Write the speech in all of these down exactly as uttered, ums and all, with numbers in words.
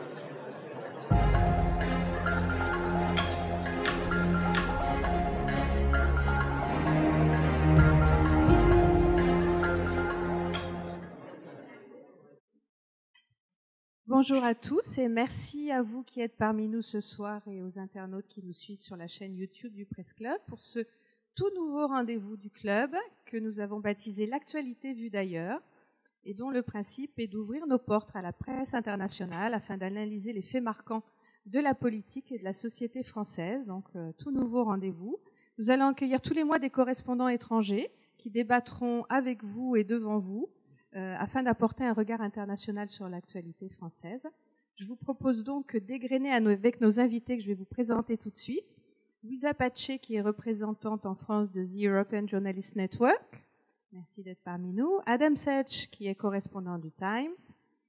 Bonjour à tous et merci à vous qui êtes parmi nous ce soir et aux internautes qui nous suivent sur la chaîne YouTube du Press Club pour ce tout nouveau rendez-vous du club que nous avons baptisé l'actualité vue d'ailleurs et dont le principe est d'ouvrir nos portes à la presse internationale afin d'analyser les faits marquants de la politique et de la société française. Donc euh, tout nouveau rendez-vous. Nous allons accueillir tous les mois des correspondants étrangers qui débattront avec vous et devant vous Euh, afin d'apporter un regard international sur l'actualité française. Je vous propose donc d'égrener avec nos invités que je vais vous présenter tout de suite. Louisa Pache, qui est représentante en France de The European Journalist Network. Merci d'être parmi nous. Adam Sech, qui est correspondant du Times.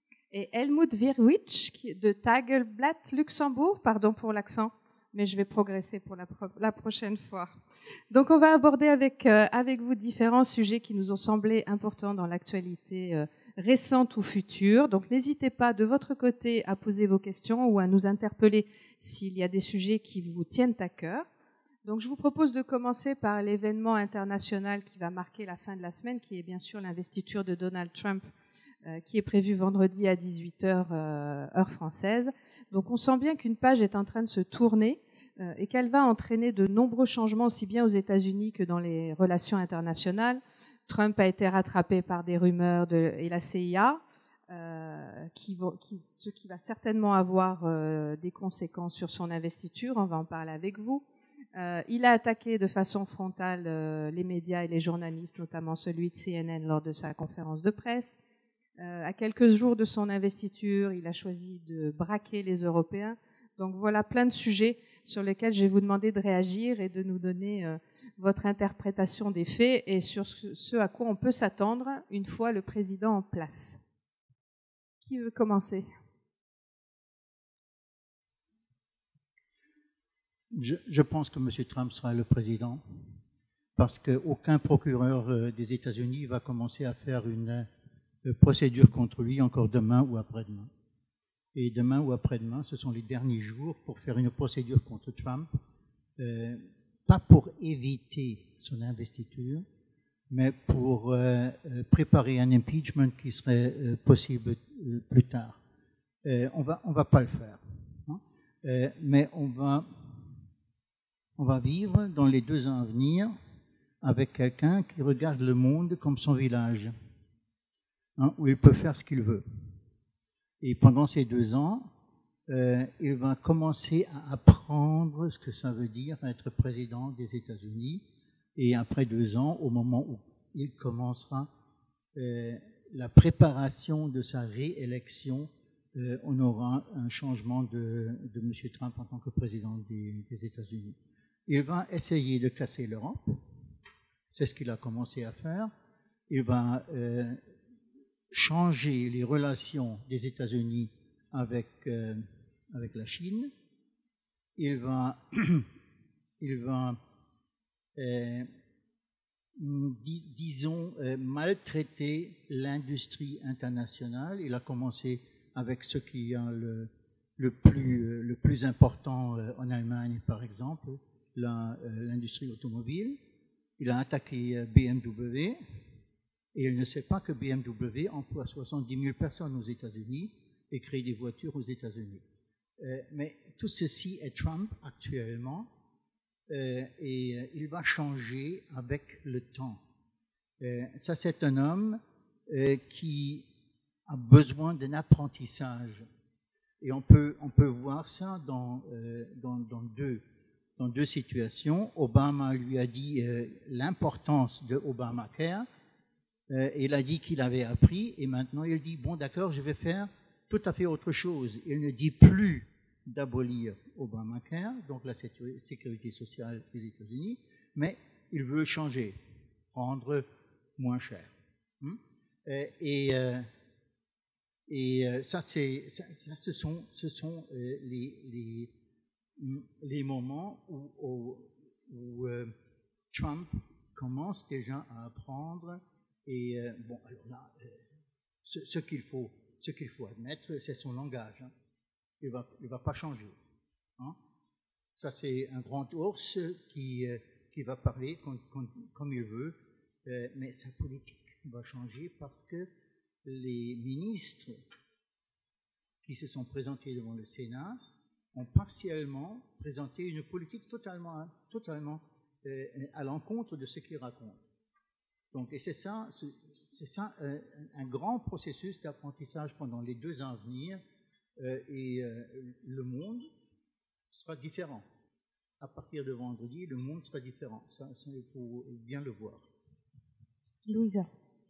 Et Helmut Wirwitsch, qui est de Tageblatt Luxembourg. Pardon pour l'accent, mais je vais progresser pour la, pro la prochaine fois. Donc on va aborder avec, euh, avec vous différents sujets qui nous ont semblé importants dans l'actualité euh, récente ou future. Donc n'hésitez pas de votre côté à poser vos questions ou à nous interpeller s'il y a des sujets qui vous tiennent à cœur. Donc je vous propose de commencer par l'événement international qui va marquer la fin de la semaine, qui est bien sûr l'investiture de Donald Trump, euh, qui est prévue vendredi à dix-huit heures, euh, heure française. Donc on sent bien qu'une page est en train de se tourner euh, et qu'elle va entraîner de nombreux changements aussi bien aux États-Unis que dans les relations internationales. Trump a été rattrapé par des rumeurs de, et la C I A, euh, qui, vont, qui, ce qui va certainement avoir euh, des conséquences sur son investiture. On va en parler avec vous. Euh, il a attaqué de façon frontale euh, les médias et les journalistes, notamment celui de C N N lors de sa conférence de presse. Euh, à quelques jours de son investiture, il a choisi de braquer les Européens. Donc voilà plein de sujets sur lesquels je vais vous demander de réagir et de nous donner euh, votre interprétation des faits et sur ce, ce à quoi on peut s'attendre une fois le président en place. Qui veut commencer ? Je, je pense que M. Trump sera le président parce qu'aucun procureur des États-Unis va commencer à faire une procédure contre lui encore demain ou après-demain. Et demain ou après-demain, ce sont les derniers jours pour faire une procédure contre Trump, euh, pas pour éviter son investiture, mais pour euh, préparer un impeachment qui serait euh, possible euh, plus tard. Euh, on va, on va pas le faire, hein, euh, mais on va On va vivre dans les deux ans à venir avec quelqu'un qui regarde le monde comme son village, hein, où il peut faire ce qu'il veut. Et pendant ces deux ans, euh, il va commencer à apprendre ce que ça veut dire être président des États-Unis. Et après deux ans, au moment où il commencera euh, la préparation de sa réélection, euh, on aura un changement de, de M. Trump en tant que président des, des États-Unis. Il va essayer de casser l'Europe, c'est ce qu'il a commencé à faire. Il va euh, changer les relations des États-Unis avec, euh, avec la Chine. Il va, il va euh, dis, disons, euh, maltraiter l'industrie internationale. Il a commencé avec ce qui est le, le, plus, le plus important en Allemagne, par exemple, l'industrie automobile. Il a attaqué B M W et il ne sait pas que B M W emploie soixante-dix mille personnes aux États-Unis et crée des voitures aux États-Unis. Euh, mais tout ceci est Trump actuellement euh, et euh, il va changer avec le temps. Euh, ça, c'est un homme euh, qui a besoin d'un apprentissage et on peut, on peut voir ça dans, euh, dans, dans deux Dans deux situations. Obama lui a dit euh, l'importance de Obamacare. Euh, il a dit qu'il avait appris et maintenant il dit bon d'accord, je vais faire tout à fait autre chose. Il ne dit plus d'abolir Obamacare, donc la sécurité sociale des États-Unis, mais il veut changer, rendre moins cher. Hum? Et, et, euh, et ça, c'est, ça, ça, ce sont, ce sont euh, les, les les moments où, où, où euh, Trump commence déjà à apprendre et euh, bon alors là euh, ce, ce qu'il faut ce qu'il faut admettre c'est son langage, hein. il ne va, il va pas changer. Hein? Ça, c'est un grand ours qui, euh, qui va parler comme, comme, comme il veut, euh, mais sa politique va changer parce que les ministres qui se sont présentés devant le Sénat ont partiellement présenté une politique totalement, totalement euh, à l'encontre de ce qu'ils racontent. Donc, et c'est ça, c'est ça euh, un grand processus d'apprentissage pendant les deux ans à venir, euh, et euh, le monde sera différent. À partir de vendredi, le monde sera différent. Ça, ça il faut bien le voir. Louisa.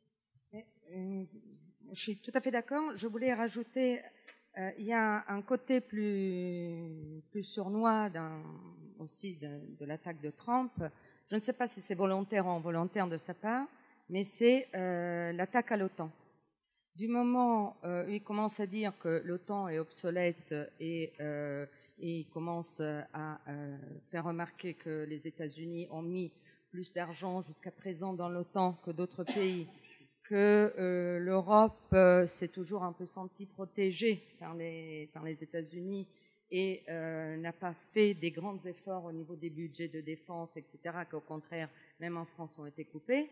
Euh, je suis tout à fait d'accord. Je voulais rajouter, euh, il y a un côté plus, plus sournois d'un, aussi de, de l'attaque de Trump. Je ne sais pas si c'est volontaire ou involontaire de sa part, mais c'est euh, l'attaque à l'OTAN. Du moment euh, où il commence à dire que l'OTAN est obsolète et, euh, et il commence à euh, faire remarquer que les États-Unis ont mis plus d'argent jusqu'à présent dans l'OTAN que d'autres pays, que euh, l'Europe euh, s'est toujours un peu sentie protégée par les, par les États-Unis et euh, n'a pas fait des grands efforts au niveau des budgets de défense, et cetera, qu'au contraire, même en France, ont été coupés.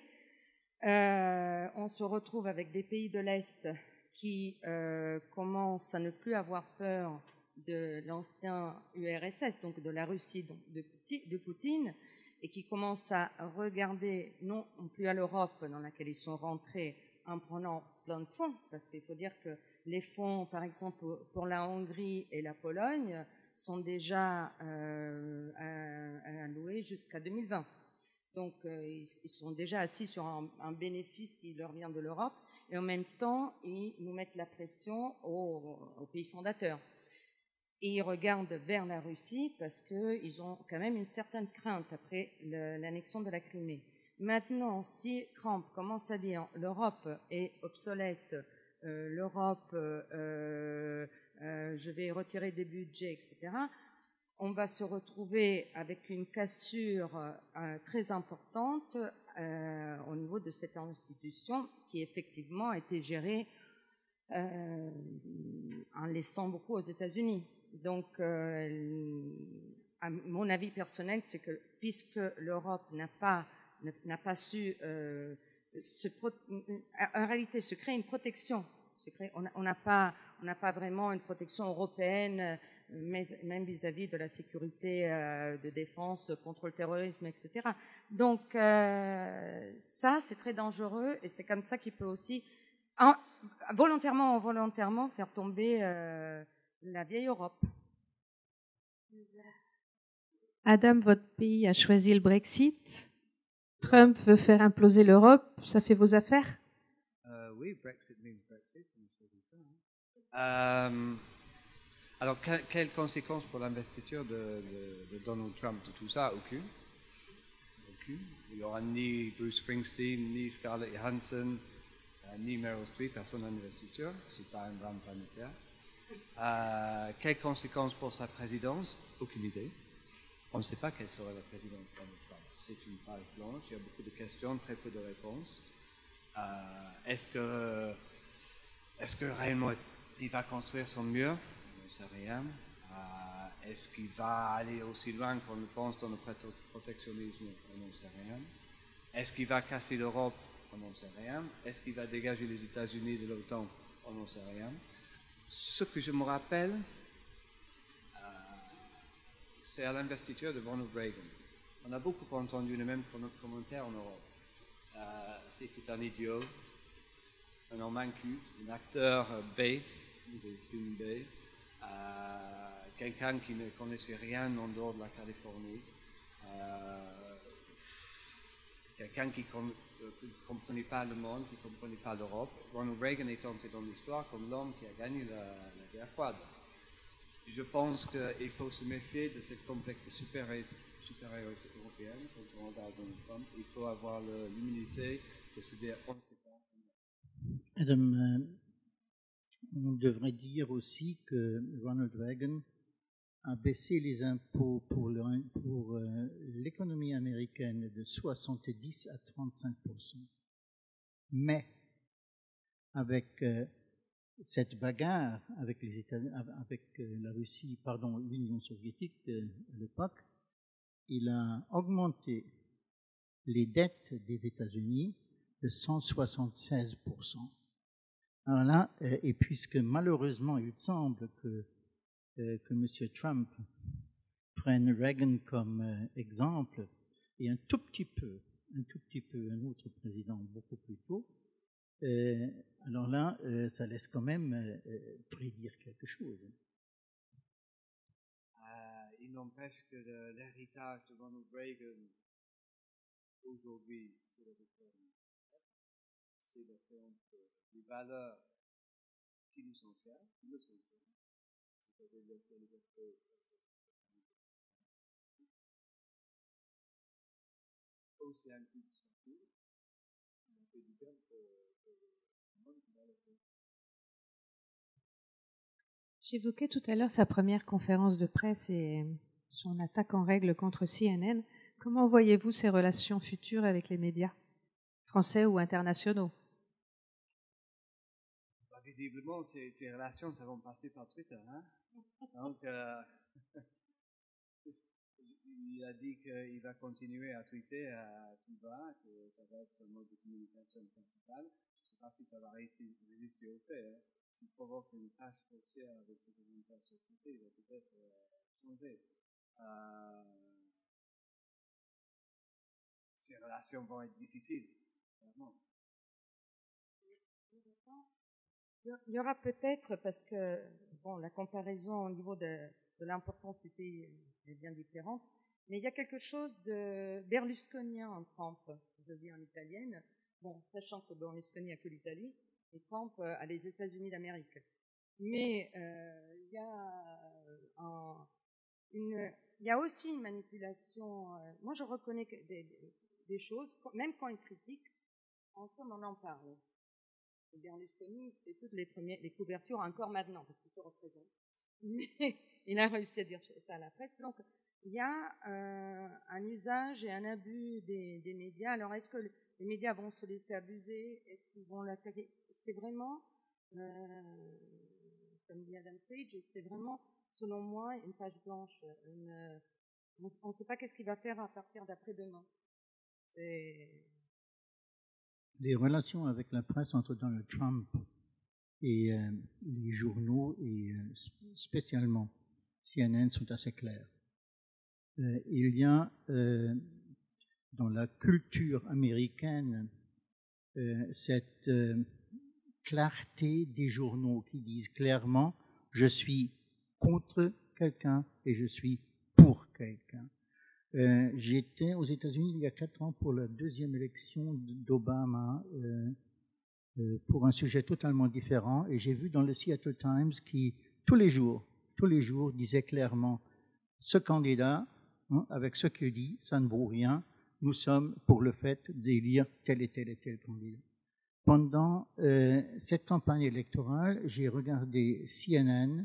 Euh, on se retrouve avec des pays de l'Est qui euh, commencent à ne plus avoir peur de l'ancien U R S S, donc de la Russie donc de Poutine, et qui commencent à regarder non plus à l'Europe dans laquelle ils sont rentrés en prenant plein de fonds, parce qu'il faut dire que les fonds, par exemple, pour la Hongrie et la Pologne, sont déjà euh, alloués jusqu'à deux mille vingt. Donc, euh, ils, ils sont déjà assis sur un, un bénéfice qui leur vient de l'Europe, et en même temps, ils nous mettent la pression aux, aux pays fondateurs. Et ils regardent vers la Russie parce qu'ils ont quand même une certaine crainte après l'annexion de la Crimée. Maintenant, si Trump commence à dire l'Europe est obsolète, euh, l'Europe, euh, euh, je vais retirer des budgets, et cetera, on va se retrouver avec une cassure euh, très importante euh, au niveau de cette institution qui effectivement a été gérée euh, en laissant beaucoup aux États-Unis. Donc, euh, à mon avis personnel, c'est que puisque l'Europe n'a pas, n'a pas su, euh, se pro en réalité, se créer une protection. Se créer, on n'a pas, on n'a pas vraiment une protection européenne, mais, même vis-à-vis de la sécurité euh, de défense contre le terrorisme, et cetera. Donc, euh, ça, c'est très dangereux et c'est comme ça qu'il peut aussi, en, volontairement ou involontairement, faire tomber euh, la vieille Europe. Adam, votre pays a choisi le Brexit. Trump veut faire imploser l'Europe. Ça fait vos affaires? euh, Oui, Brexit means Brexit. On a choisi ça. Hein. Euh, alors, que, quelles conséquences pour l'investiture de, de, de Donald Trump de tout ça? Aucune. Aucune. Il n'y aura ni Bruce Springsteen, ni Scarlett Johansson, euh, ni Meryl Streep à son investiture. Ce n'est pas un drame planétaire. Euh, quelles conséquences pour sa présidence? Aucune idée. On ne sait pas quelle serait la présidence de Donald Trump. C'est une page blanche, il y a beaucoup de questions, très peu de réponses. Euh, est-ce que, est-ce que réellement il va construire son mur? On ne sait rien. Euh, est-ce qu'il va aller aussi loin qu'on le pense dans le protectionnisme? On n'en sait rien. Est-ce qu'il va casser l'Europe? On n'en sait rien. Est-ce qu'il va dégager les États-Unis de l'OTAN? On n'en sait rien. Ce que je me rappelle, euh, c'est à l'investiture de Ronald Reagan. On a beaucoup entendu les mêmes commentaires en Europe. Euh, C'était un idiot, un homme inculte, un acteur B, des films B, euh, quelqu'un qui ne connaissait rien en dehors de la Californie, euh, quelqu'un qui ne comprenait pas le monde, qui ne comprenait pas l'Europe. Ronald Reagan est entré dans l'histoire comme l'homme qui a gagné la, la guerre froide. Je pense qu'il faut se méfier de cette complexe de supériorité européenne quand on regarde Donald Trump. Il faut avoir l'humilité de se dire on ne sait pas. Adam, euh, on devrait dire aussi que Ronald Reagan a baissé les impôts pour l'économie euh, américaine de soixante-dix à trente-cinq pour cent. Mais avec euh, cette bagarre avec, les États, avec la Russie, pardon, l'Union soviétique à l'époque, il a augmenté les dettes des États-Unis de cent soixante-seize pour cent. Alors là, et puisque malheureusement il semble que, que M. Trump prenne Reagan comme exemple, et un tout petit peu, un tout petit peu un autre président beaucoup plus tôt, euh, alors là, euh, ça laisse quand même euh, prédire quelque chose. Euh, il n'empêche que le, l'héritage de Ronald Reagan, aujourd'hui, c'est la réforme. C'est la réforme des valeurs qui nous sont chères, qui nous sont chères. C'est-à-dire la liberté. C'est un coup de sortie. On fait du bien pour le monde qui va le faire. J'évoquais tout à l'heure sa première conférence de presse et son attaque en règle contre C N N. Comment voyez-vous ces relations futures avec les médias, français ou internationaux? Bah, visiblement, ces, ces relations, ça va passer par Twitter. Hein? Donc, euh, il a dit qu'il va continuer à tweeter à tout va, que ça va être son mode de communication principal. Je ne sais pas si ça va résister au fait. Hein. S'il provoque une tâche foncière avec ses commentaires sur Twitter, il va peut-être euh, changer. Euh, ces relations vont être difficiles, vraiment. Il y aura peut-être, parce que bon, la comparaison au niveau de, de l'importance du pays est bien différente, mais il y a quelque chose de berlusconien en Trump, je dis en italienne, bon, sachant que Berlusconi a que l'Italie, et Trump a les États-Unis d'Amérique. Mais euh, il, y a un, une, il y a aussi une manipulation. Euh, moi, je reconnais que des, des, des choses, même quand il critique, en somme, on en parle. Et Berlusconi fait toutes les, premières, les couvertures encore maintenant, parce qu'il se représente. Mais il a réussi à dire ça à la presse. Donc, il y a euh, un usage et un abus des, des médias. Alors, est-ce que les médias vont se laisser abuser? Est-ce qu'ils vont l'attaquer? C'est vraiment, euh, comme dit Adam Sage, c'est vraiment, selon moi, une page blanche. Une, on ne sait pas qu'est-ce qu'il va faire à partir d'après-demain. C'est... Les relations avec la presse entre Donald Trump et euh, les journaux, et euh, spécialement C N N, sont assez claires. Euh, il y a euh, dans la culture américaine euh, cette euh, clarté des journaux qui disent clairement « je suis contre quelqu'un et je suis pour quelqu'un ». Euh, j'étais aux États-Unis il y a quatre ans pour la deuxième élection d'Obama euh, euh, pour un sujet totalement différent, et j'ai vu dans le Seattle Times qui tous les jours, tous les jours disait clairement ce candidat, hein, avec ce qu'il dit, ça ne vaut rien. Nous sommes pour le fait d'élire tel et tel et tel candidat. Pendant euh, cette campagne électorale, j'ai regardé C N N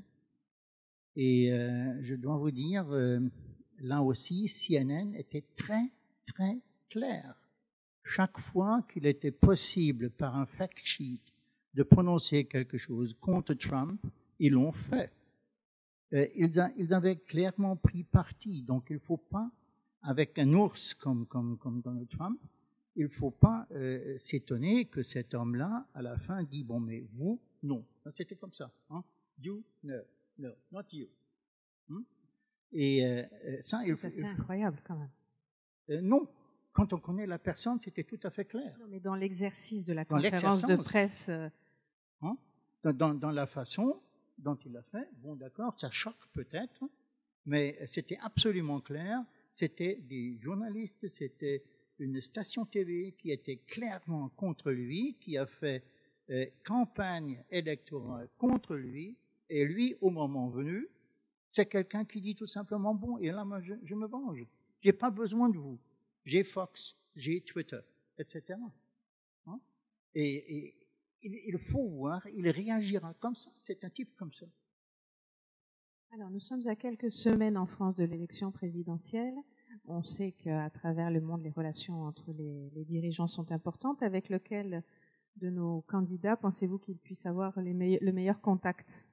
et euh, je dois vous dire. Euh, Là aussi, C N N était très, très clair. Chaque fois qu'il était possible, par un fact sheet, de prononcer quelque chose contre Trump, ils l'ont fait. Euh, ils, a, ils avaient clairement pris parti. Donc, il ne faut pas, avec un ours comme, comme, comme Donald Trump, il ne faut pas euh, s'étonner que cet homme-là, à la fin, dit « bon, mais vous, non ». C'était comme ça. Hein? You, no, no, not you. Hmm? Et euh, ça, c'est il faut, assez il faut... incroyable quand même. Euh, non, quand on connaît la personne, c'était tout à fait clair. Non, mais dans l'exercice de la dans conférence de presse, euh... hein? dans, dans, dans la façon dont il l'a fait, bon, d'accord, ça choque peut-être, mais c'était absolument clair. C'était des journalistes, c'était une station T V qui était clairement contre lui, qui a fait euh, campagne électorale contre lui, et lui, au moment venu, c'est quelqu'un qui dit tout simplement, bon, et là, moi, je, je me venge. Je n'ai pas besoin de vous. J'ai Fox, j'ai Twitter, et cetera. Hein? Et, et il, il faut voir, il réagira comme ça. C'est un type comme ça. Alors, nous sommes à quelques semaines en France de l'élection présidentielle. On sait qu'à travers le monde, les relations entre les, les dirigeants sont importantes, avec lequel de nos candidats pensez-vous qu'ils puissent avoir les meille- le meilleur contact?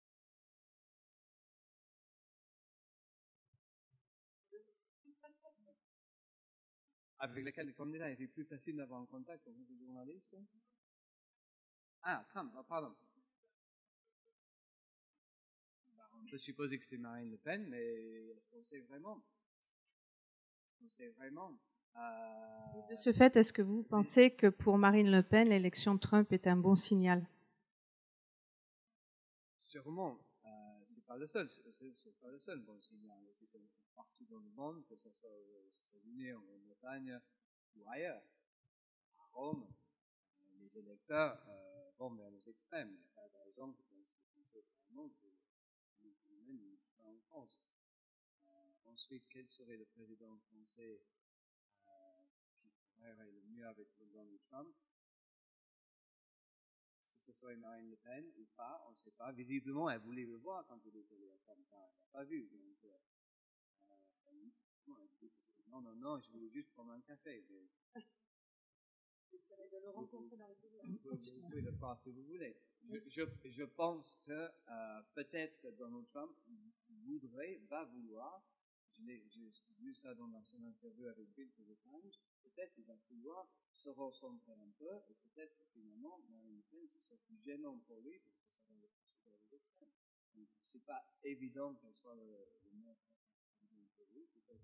Avec lequel le candidat était plus facile d'avoir un contact avec les journalistes? Ah, Trump, ah, pardon. On peut supposer que c'est Marine Le Pen, mais est-ce qu'on sait vraiment? On sait vraiment. Euh... De ce fait, est-ce que vous pensez que pour Marine Le Pen, l'élection de Trump est un bon signal? Sûrement. Euh, c'est pas le seul. C'est, c'est pas le seul bon signal. C'est partout dans le monde, que ce soit aux États-Unis, en Grande-Bretagne ou ailleurs. À Rome, les électeurs euh, vont vers les extrêmes. Par exemple, je pense que c'est vraiment que le phénomène est en France. Euh, ensuite, quel serait le président français euh, qui ferait le mieux avec Donald Trump? Est-ce que ce serait Marine Le Pen ou pas? On ne sait pas. Visiblement, elle voulait le voir quand il était là comme ça. Elle n'a pas vu. Donc, euh, non, non, non, je voulais juste prendre un café. Mais... de le rencontrer dans le couloir. Vous, vous, vous pouvez le faire si vous voulez. Je, je, je pense que euh, peut-être Donald Trump voudrait, va vouloir, je l'ai vu ça dans son interview avec Bill for the Times, peut-être qu'il va vouloir se recentrer un peu et peut-être que finalement, Marine Le Pen, ce sera plus gênant pour lui parce que ça va le pousser vers les extrêmes. Donc, c'est pas évident qu'elle soit le, le meilleur président pour lui, peut-être.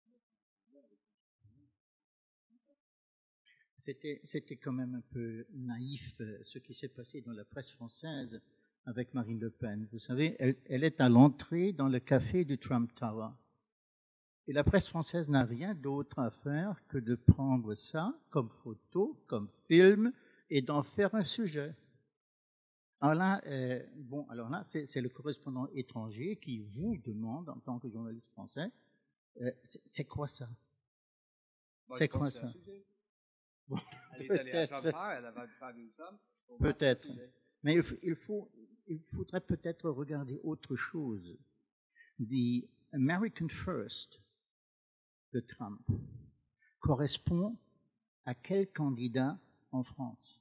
C'était, c'était quand même un peu naïf euh, ce qui s'est passé dans la presse française avec Marine Le Pen. Vous savez, elle, elle est à l'entrée dans le café du Trump Tower. Et la presse française n'a rien d'autre à faire que de prendre ça comme photo, comme film, et d'en faire un sujet. Alors là, euh, bon, alors là, c'est, c'est le correspondant étranger qui vous demande, en tant que journaliste français, euh, c'est, c'est quoi ça? Bon, c'est quoi ça? Bon, elle est allée à Champagne, elle n'a pas vu Trump. Peut-être. Mais il, faut, il, faut, il faudrait peut-être regarder autre chose. The American First de Trump correspond à quel candidat en France?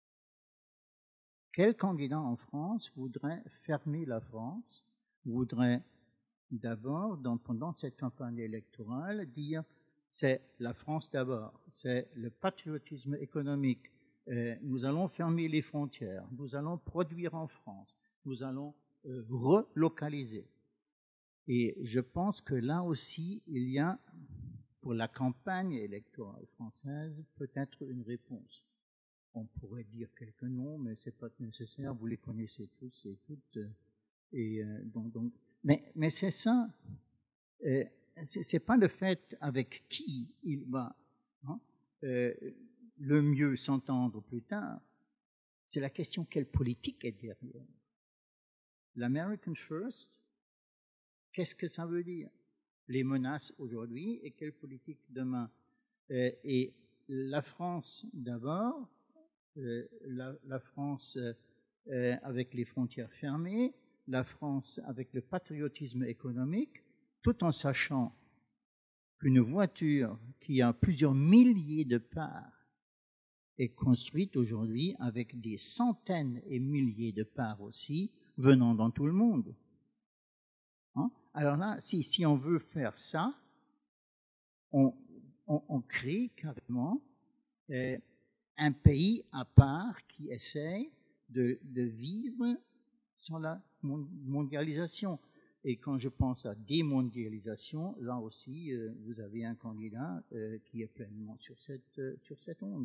Quel candidat en France voudrait fermer la France, voudrait d'abord, dans, pendant cette campagne électorale, dire c'est la France d'abord, c'est le patriotisme économique, euh, nous allons fermer les frontières, nous allons produire en France, nous allons euh, relocaliser. Et je pense que là aussi, il y a, pour la campagne électorale française, peut-être une réponse. On pourrait dire quelques noms, mais ce n'est pas nécessaire, vous les connaissez tous et toutes. Et euh, donc, donc, mais, mais c'est ça, euh, c'est pas le fait avec qui il va hein, euh, le mieux s'entendre plus tard, c'est la question quelle politique est derrière. L'American First, qu'est-ce que ça veut dire? Les menaces aujourd'hui et quelle politique demain? euh, Et la France d'abord, euh, la, la France euh, avec les frontières fermées, la France avec le patriotisme économique, tout en sachant qu'une voiture qui a plusieurs milliers de parts est construite aujourd'hui avec des centaines et milliers de parts aussi venant dans tout le monde. Hein? Alors là, si, si on veut faire ça, on, on, on crée carrément euh, un pays à part qui essaie de, de vivre sans la mondialisation. Et quand je pense à démondialisation, là aussi, euh, vous avez un candidat euh, qui est pleinement sur cette, euh, sur cette onde.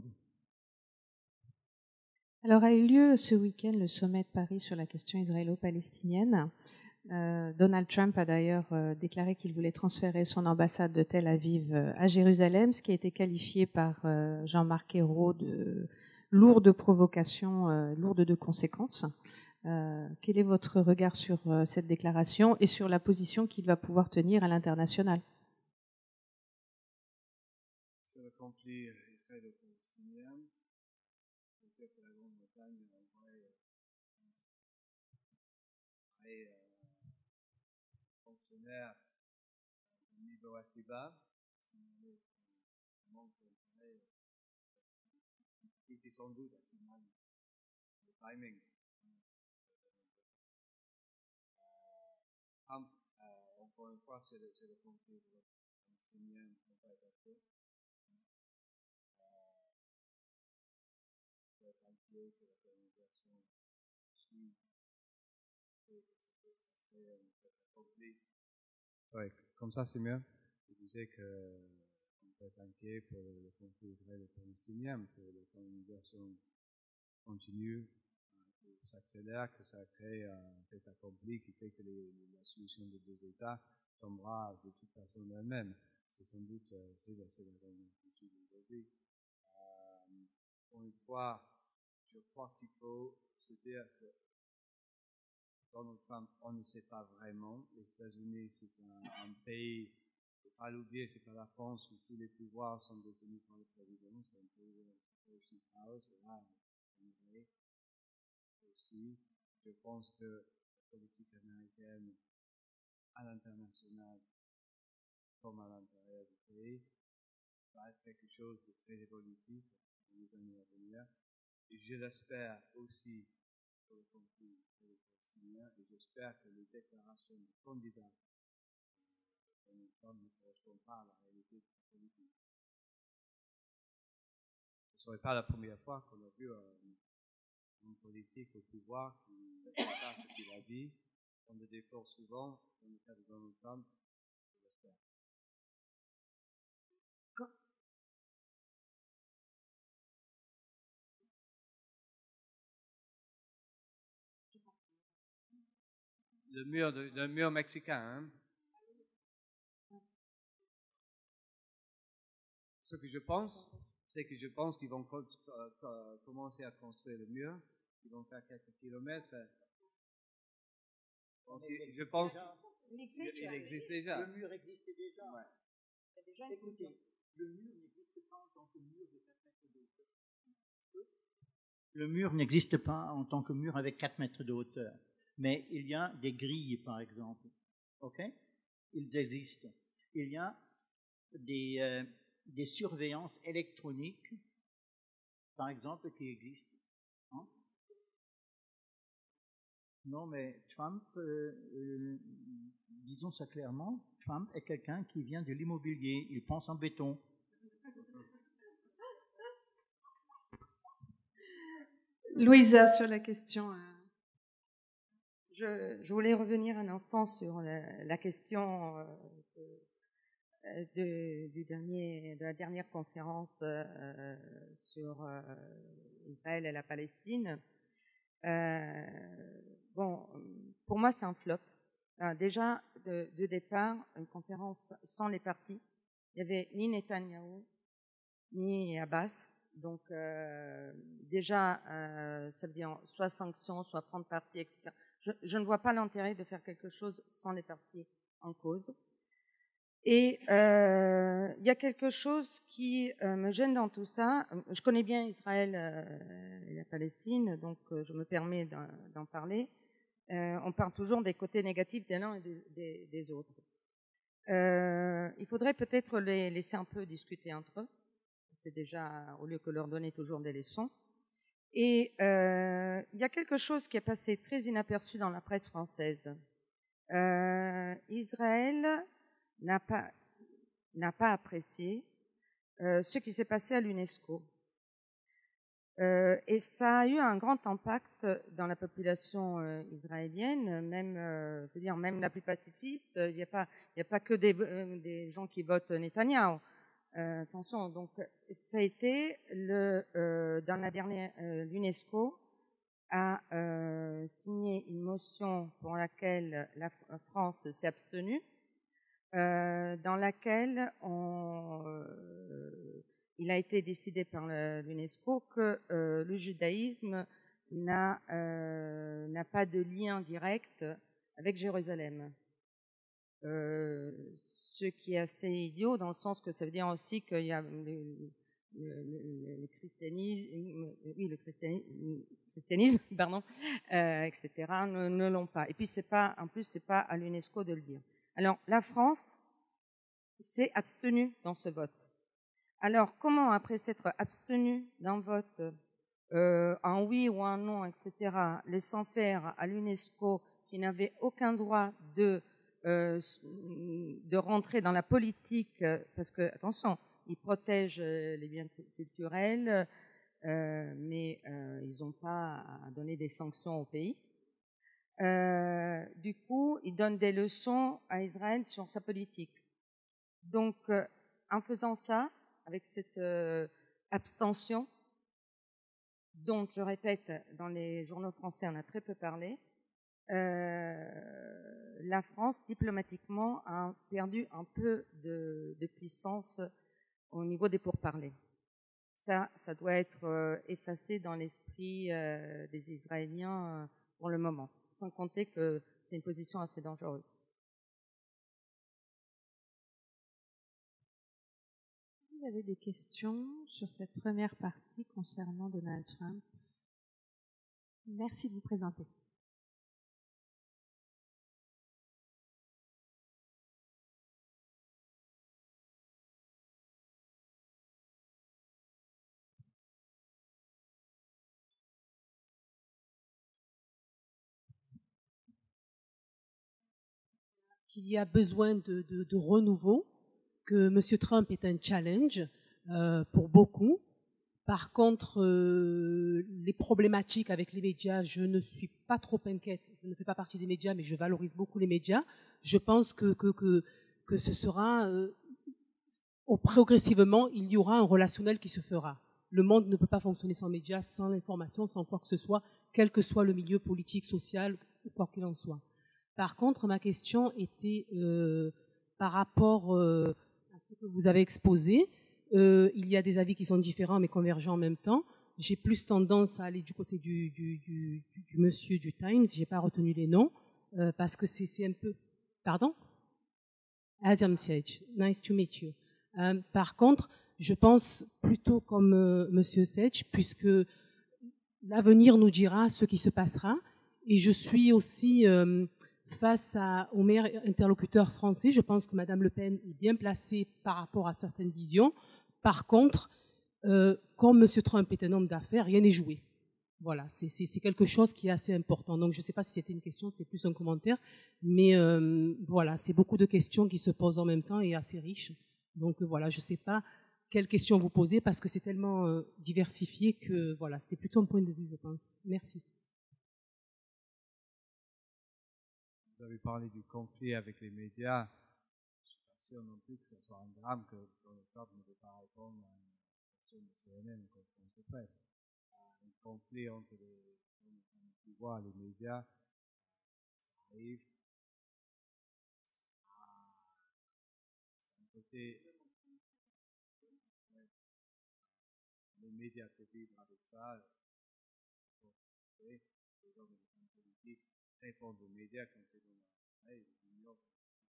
Alors a eu lieu ce week-end le sommet de Paris sur la question israélo-palestinienne. Euh, Donald Trump a d'ailleurs euh, déclaré qu'il voulait transférer son ambassade de Tel Aviv euh, à Jérusalem, ce qui a été qualifié par euh, Jean-Marc Ayrault de lourde provocation, euh, lourde de conséquences. Euh, quel est votre regard sur euh, cette déclaration et sur la position qu'il va pouvoir tenir à l'international? Sur le conflit israélo-palestinien, peut-être que la Grande-Bretagne envoie un fonctionnaire à un niveau assez bas, qui était sans doute assez mal timing. Trump, euh, encore une fois, c'est le, c'est le conflit palestinien qu'on va attaquer. Il faut être inquiet que l'organisation suive et que ça crée un conflit. Ouais, comme ça, c'est mieux. Je disais qu'on peut être inquiet pour le conflit israélo-palestinien, que l'organisation continue, que ça s'accélère, que ça crée un fait accompli qui fait que les, la solution des deux États tombera de toute façon d'elle-même. C'est sans doute euh, c'est la, c'est la grande inquiétude aujourd'hui. Euh, pour une fois, je crois qu'il faut se dire que Donald Trump, on ne sait pas vraiment. Les États-Unis, c'est un, un pays, il ne faut pas l'oublier, c'est pas la France où tous les pouvoirs sont détenus par le président, c'est un pays de separation of powers, et là, on est aussi. Je pense que la politique américaine, à l'international, comme à l'intérieur du pays, va être quelque chose de très évolutif dans les années à venir. Et je l'espère aussi pour le conflit palestinien, et j'espère que les déclarations du candidat Donald Trump ne correspondent pas à la réalité de sa politique. Ce ne serait pas la première fois qu'on a vu un, un politique au pouvoir qui ne fait pas ce qu'il a dit. On le déplore souvent dans le cas de Donald Trump, je l'espère. Le mur, de, le mur mexicain, hein? Ce que je pense, c'est que je pense qu'ils vont co- co- commencer à construire le mur. Ils vont faire quelques kilomètres. Je pense qu'il existe, il existe déjà. Le mur existe déjà. Ouais. déjà Écoutez, le mur n'existe pas en tant que mur de quatre mètres de hauteur. Le mur n'existe pas en tant que mur avec quatre mètres de hauteur. Mais il y a des grilles, par exemple. OK? Ils existent. Il y a des, euh, des surveillances électroniques, par exemple, qui existent. Hein? Non, mais Trump, euh, euh, disons ça clairement, Trump est quelqu'un qui vient de l'immobilier. Il pense en béton. Louisa, sur la question. Euh... Je, je voulais revenir un instant sur la, la question euh, de, du dernier, de la dernière conférence euh, sur euh, Israël et la Palestine. Euh, bon, pour moi, c'est un flop. Euh, déjà, de, de départ, une conférence sans les partis. Il n'y avait ni Netanyahou, ni Abbas. Donc, euh, déjà, euh, ça veut dire soit sanctions, soit prendre parti, et cetera. Je, je ne vois pas l'intérêt de faire quelque chose sans les partis en cause. Et euh, il y a quelque chose qui euh, me gêne dans tout ça. Je connais bien Israël euh, et la Palestine, donc euh, je me permets d'en, d'en parler. Euh, on parle toujours des côtés négatifs des l'un et des, des, des autres. Euh, il faudrait peut-être les laisser un peu discuter entre eux. C'est déjà, au lieu que leur donner toujours des leçons. Et euh, il y a quelque chose qui est passé très inaperçu dans la presse française. Euh, Israël n'a pas, n'a pas apprécié euh, ce qui s'est passé à l'UNESCO. Euh, et ça a eu un grand impact dans la population euh, israélienne, même, euh, je veux dire, même la plus pacifiste. Il n'y a pas, il n'y a pas que des, euh, des gens qui votent Netanyahou. Euh, attention, donc ça a été le, euh, dans la dernière, euh, l'UNESCO a euh, signé une motion pour laquelle la France s'est abstenue, euh, dans laquelle on, euh, il a été décidé par l'UNESCO que euh, le judaïsme n'a, euh, n'a pas de lien direct avec Jérusalem. Euh, ce qui est assez idiot dans le sens que ça veut dire aussi qu'il y a le, le, le, le christianisme, oui, le christianisme, christianisme pardon, euh, et cetera ne, ne l'ont pas. Et puis c'est pas, en plus c'est pas à l'UNESCO de le dire. Alors la France s'est abstenue dans ce vote. Alors comment, après s'être abstenue d'un vote euh, un oui ou un non, et cetera, laissant faire à l'UNESCO qui n'avait aucun droit de, euh, de rentrer dans la politique, parce que, attention, ils protègent les biens culturels, euh, mais euh, ils n'ont pas à donner des sanctions au pays. Euh, du coup, ils donnent des leçons à Israël sur sa politique. Donc, euh, en faisant ça, avec cette euh, abstention, dont, je répète, dans les journaux français, on a très peu parlé, euh, la France, diplomatiquement, a perdu un peu de, de puissance au niveau des pourparlers. Ça, ça doit être euh, effacé dans l'esprit euh, des Israéliens euh, pour le moment, sans compter que c'est une position assez dangereuse. Vous avez des questions sur cette première partie concernant Donald Trump? Merci de vous présenter. Qu'il y a besoin de, de, de renouveau, que M. Trump est un challenge euh, pour beaucoup. Par contre, euh, les problématiques avec les médias, je ne suis pas trop inquiète. Je ne fais pas partie des médias, mais je valorise beaucoup les médias. Je pense que, que, que, que ce sera, euh, progressivement, il y aura un relationnel qui se fera. Le monde ne peut pas fonctionner sans médias, sans l'information, sans quoi que ce soit, quel que soit le milieu politique, social, ou quoi qu'il en soit. Par contre, ma question était euh, par rapport euh, à ce que vous avez exposé. Euh, il y a des avis qui sont différents mais convergents en même temps. J'ai plus tendance à aller du côté du, du, du, du, du monsieur du Times. J'ai pas retenu les noms euh, parce que c'est un peu. Pardon? Adam Sage. Nice to meet you. Euh, par contre, je pense plutôt comme euh, monsieur Sage, puisque l'avenir nous dira ce qui se passera. Et je suis aussi euh, face à, aux meilleurs interlocuteurs français. Je pense que Madame Le Pen est bien placée par rapport à certaines visions. Par contre, euh, comme M. Trump est un homme d'affaires, rien n'est joué. Voilà, c'est quelque chose qui est assez important. Donc, je ne sais pas si c'était une question, c'était plus un commentaire, mais euh, voilà, c'est beaucoup de questions qui se posent en même temps et assez riches. Donc, euh, voilà, je ne sais pas quelles questions vous posez parce que c'est tellement euh, diversifié que, voilà, c'était plutôt un point de vue, je pense. Merci. Vous avez parlé du conflit avec les médias. Je ne suis pas sûr non plus que ce soit un drame que Donald Trump ne veut pas répondre à une question de C N N ou conférence de presse. Un conflit entre les, le pouvoir et les médias, ça arrive. C'est un côté. Les médias peuvent vivre avec ça. Les hommes et les femmes politiques répondent aux médias quand c'est dans la ils ignorent.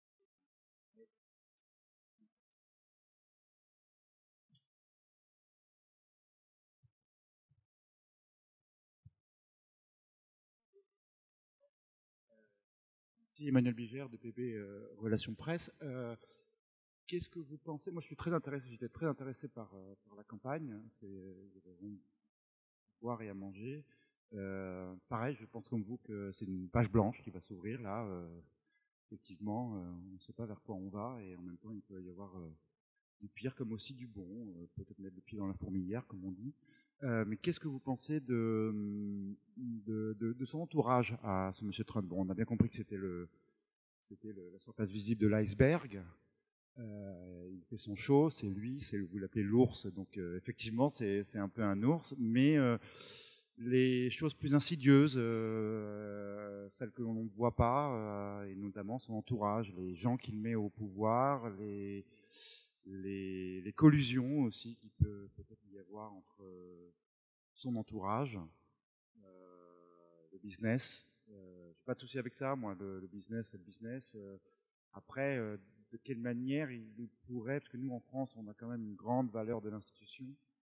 Merci Emmanuel Bigère de P B euh, Relations Presse. Euh, Qu'est-ce que vous pensez? Moi, je suis très intéressé. J'étais très intéressé par, euh, par la campagne. C'est à boire et à manger. Euh, pareil, je pense comme vous que c'est une page blanche qui va s'ouvrir là. Euh, effectivement, euh, on ne sait pas vers quoi on va et en même temps, il peut y avoir euh, du pire comme aussi du bon. Euh, Peut-être mettre le pied dans la fourmilière, comme on dit. Euh, mais qu'est-ce que vous pensez de, de, de, de son entourage à ce monsieur Trump? Bon, on a bien compris que c'était le, c'était la surface visible de l'iceberg. Euh, il fait son show, c'est lui, c'est vous l'appelez l'ours, donc euh, effectivement c'est un peu un ours, mais euh, les choses plus insidieuses, euh, celles que l'on ne voit pas, euh, et notamment son entourage, les gens qu'il met au pouvoir, les, les, les collusions aussi qu'il peut peut-être y avoir entre son entourage, euh, le business. Euh, j'ai pas de souci avec ça, moi, le, le business c'est le business. Euh, après, euh, de quelle manière il pourrait, parce que nous en France, on a quand même une grande valeur de l'institution.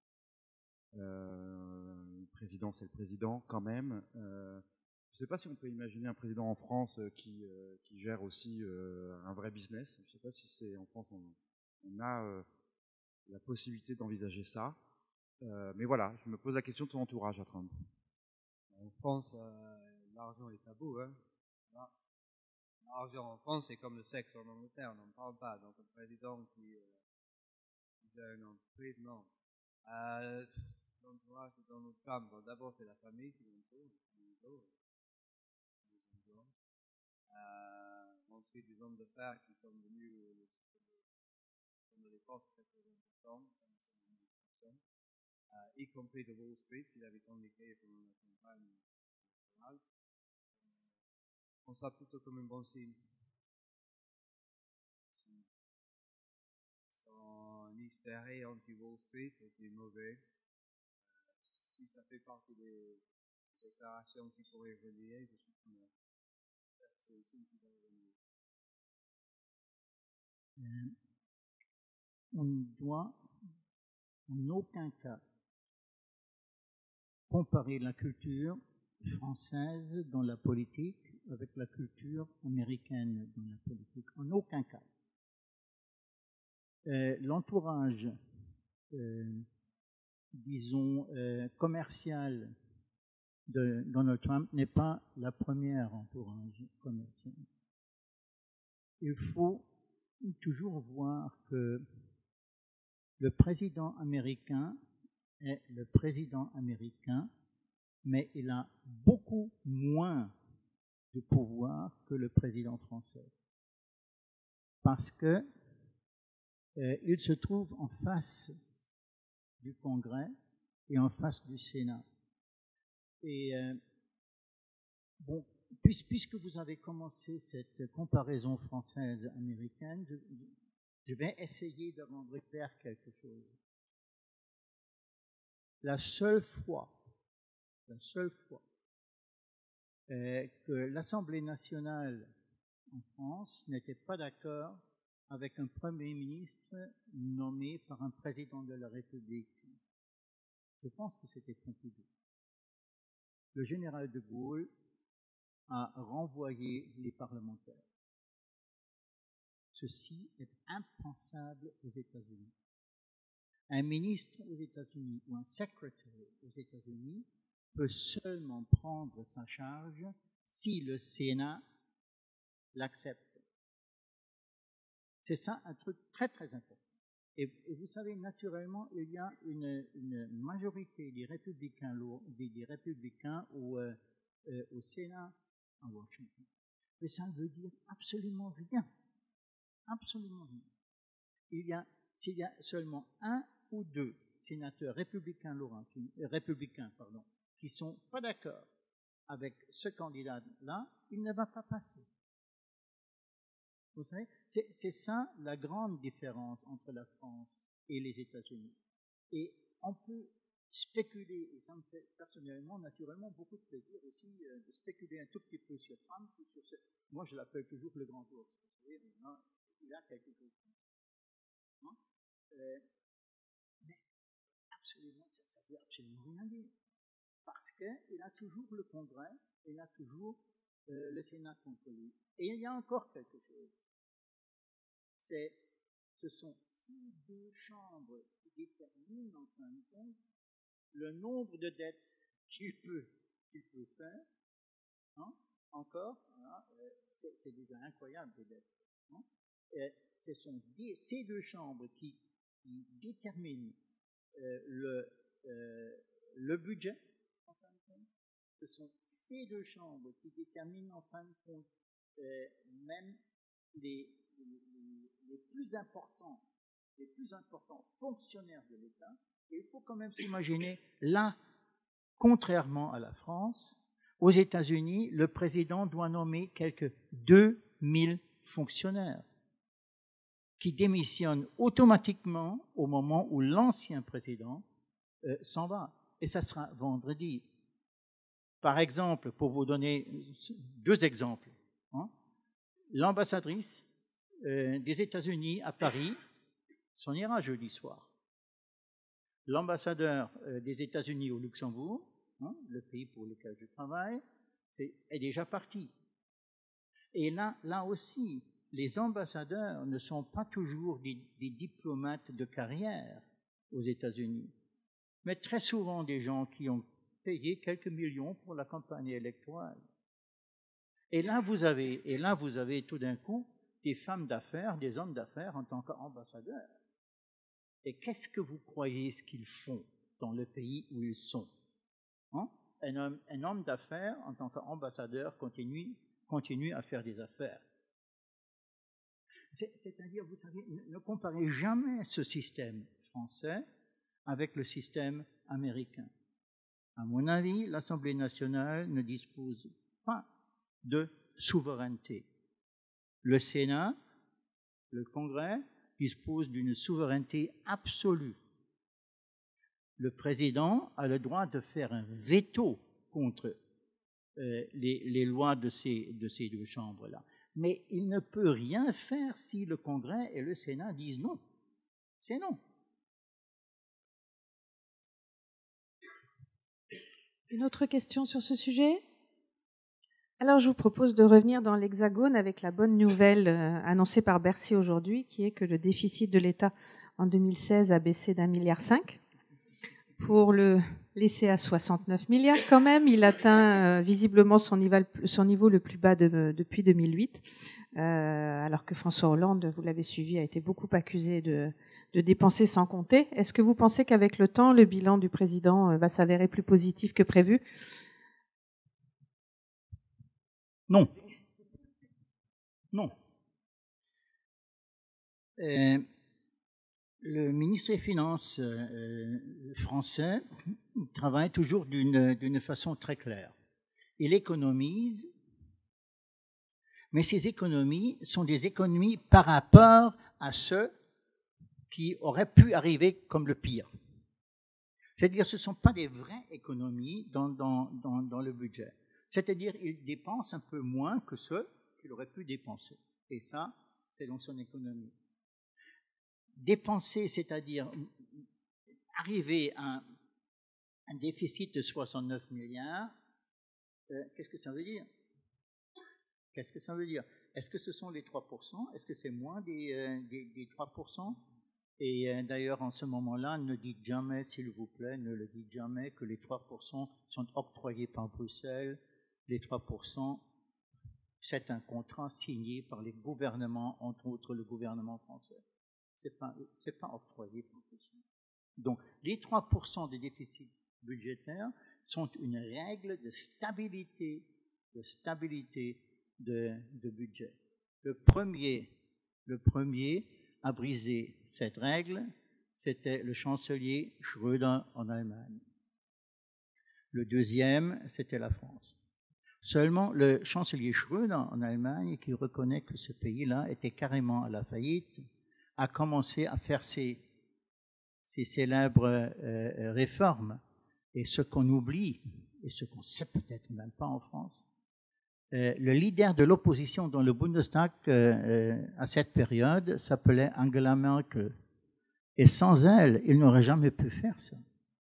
Euh, le président, c'est le président quand même. Euh, je ne sais pas si on peut imaginer un président en France qui, euh, qui gère aussi euh, un vrai business. Je ne sais pas si c'est en France, on, on a euh, la possibilité d'envisager ça. Euh, mais voilà, je me pose la question de son entourage à Trump. En France, euh, l'argent est tabou. Hein. L'argent en France, c'est comme le sexe en Angleterre, on n'en parle pas. Donc, un président qui, euh, qui a une entreprise, non. Euh, L'entourage de Donald Trump, bon, d'abord, c'est la famille qui l'entoure. Euh, ensuite, des hommes d'affaires qui sont devenus euh, comme des postes très très importants, euh, y compris de Wall Street, qu'il avait indiqué pendant la campagne électorale. On prend ça plutôt comme un bon signe. Son hystérie anti-Wall Street était mauvais. Si ça fait partie des déclarations qui pourraient relier, je suis content. C'est le signe qui va revenir. On ne doit en aucun cas comparer la culture française dans la politique avec la culture américaine dans la politique. En aucun cas. Euh, l'entourage, euh, disons, euh, commercial de Donald Trump n'est pas la première entourage commercial. Il faut toujours voir que le président américain est le président américain, mais il a beaucoup moins de pouvoir que le président français. Parce que euh, il se trouve en face du Congrès et en face du Sénat. Et euh, bon, puisque vous avez commencé cette comparaison française-américaine, je, je vais essayer de rendre clair quelque chose. La seule fois, la seule fois euh, que l'Assemblée nationale en France n'était pas d'accord avec un Premier ministre nommé par un président de la République, je pense que c'était Pompidou. Le général de Gaulle a renvoyé les parlementaires. Ceci est impensable aux États-Unis. Un ministre aux États-Unis ou un secrétaire aux États-Unis peut seulement prendre sa charge si le Sénat l'accepte. C'est ça un truc très très important. Et, et vous savez, naturellement, il y a une, une majorité des républicains, des, des républicains au, euh, euh, au Sénat à Washington. Mais ça ne veut dire absolument rien. Absolument rien. Il y a, s'il y a seulement un ou deux sénateurs républicains, Laurent, qui, euh, républicains pardon, qui ne sont pas d'accord avec ce candidat-là, il ne va pas passer. Vous savez, c'est, c'est ça la grande différence entre la France et les États-Unis. Et on peut spéculer, et ça me fait personnellement, naturellement, beaucoup de plaisir aussi euh, de spéculer un tout petit peu sur Trump. Sur ce, moi, je l'appelle toujours le grand ours. Vous savez, maintenant, il a quelque chose. Hein? Euh, mais absolument, ça ne veut absolument rien dire. Parce qu'il a toujours le Congrès, il a toujours euh, le Sénat contre lui. Et il y a encore quelque chose. C'est, ce sont ces deux chambres qui déterminent en fin de compte le nombre de dettes qu'il peut, qu'il peut faire. Hein, encore, voilà, euh, c'est, c'est déjà incroyable des dettes. Hein, euh, ce sont des, ces deux chambres qui, qui déterminent euh, le, euh, le budget, en fin de compte. Ce sont ces deux chambres qui déterminent en fin de compte euh, même les, les, les plus importants, les plus importants fonctionnaires de l'État. Et il faut quand même s'imaginer, là, contrairement à la France, aux États-Unis, le président doit nommer quelques deux mille fonctionnaires qui démissionnent automatiquement au moment où l'ancien président euh, s'en va. Et ça sera vendredi. Par exemple, pour vous donner deux exemples, hein, l'ambassadrice euh, des États-Unis à Paris s'en ira jeudi soir. L'ambassadeur euh, des États-Unis au Luxembourg, hein, le pays pour lequel je travaille, c'est, est déjà parti. Et là, là aussi, les ambassadeurs ne sont pas toujours des, des diplomates de carrière aux États-Unis. mais très souvent des gens qui ont payé quelques millions pour la campagne électorale. Et là, vous avez, et là, vous avez tout d'un coup des femmes d'affaires, des hommes d'affaires en tant qu'ambassadeurs. Et qu'est-ce que vous croyez ce qu'ils font dans le pays où ils sont? Hein? Un homme, un homme d'affaires en tant qu'ambassadeur continue, continue à faire des affaires. C'est-à-dire, vous savez, ne comparez jamais ce système français avec le système américain. À mon avis, l'Assemblée nationale ne dispose pas de souveraineté. Le Sénat, le Congrès, dispose d'une souveraineté absolue. Le président a le droit de faire un veto contre euh, les, les lois de ces, de ces deux chambres-là. Mais il ne peut rien faire si le Congrès et le Sénat disent non. C'est non. Une autre question sur ce sujet? Alors, je vous propose de revenir dans l'Hexagone avec la bonne nouvelle euh, annoncée par Bercy aujourd'hui, qui est que le déficit de l'État en deux mille seize a baissé d'un milliard cinq. Pour le laisser à soixante-neuf milliards quand même, il atteint euh, visiblement son niveau, son niveau le plus bas de, depuis deux mille huit, euh, alors que François Hollande, vous l'avez suivi, a été beaucoup accusé de, de dépenser sans compter. Est-ce que vous pensez qu'avec le temps, le bilan du président euh, va s'avérer plus positif que prévu? Non. Non. Euh, le ministre des Finances euh, français travaille toujours d'une d'une façon très claire. Il économise, mais ces économies sont des économies par rapport à ceux qui auraient pu arriver comme le pire. C'est-à-dire, ce ne sont pas des vraies économies dans, dans, dans, dans le budget. C'est-à-dire, il dépense un peu moins que ceux qu'il aurait pu dépenser. Et ça, c'est dans son économie. Dépenser, c'est-à-dire arriver à un déficit de soixante-neuf milliards, euh, qu'est-ce que ça veut dire? Qu'est-ce que ça veut dire? Est-ce que ce sont les trois pour cent? Est-ce que c'est moins des, euh, des, des trois pour cent? Et euh, d'ailleurs, en ce moment-là, ne dites jamais, s'il vous plaît, ne le dites jamais, que les trois pour cent sont octroyés par Bruxelles. Les trois pour cent, c'est un contrat signé par les gouvernements, entre autres le gouvernement français. Ce n'est pas, c'est pas octroyé par Bruxelles. Donc, les trois pour cent des déficits budgétaires sont une règle de stabilité, de stabilité de, de budget. Le premier, le premier à briser cette règle, c'était le chancelier Schröder en Allemagne. Le deuxième, c'était la France. Seulement le chancelier Schröder en Allemagne, qui reconnaît que ce pays-là était carrément à la faillite, a commencé à faire ses, ses célèbres euh, réformes. Et ce qu'on oublie, et ce qu'on ne sait peut-être même pas en France, euh, le leader de l'opposition dans le Bundestag euh, à cette période s'appelait Angela Merkel. Et sans elle, il n'aurait jamais pu faire ça.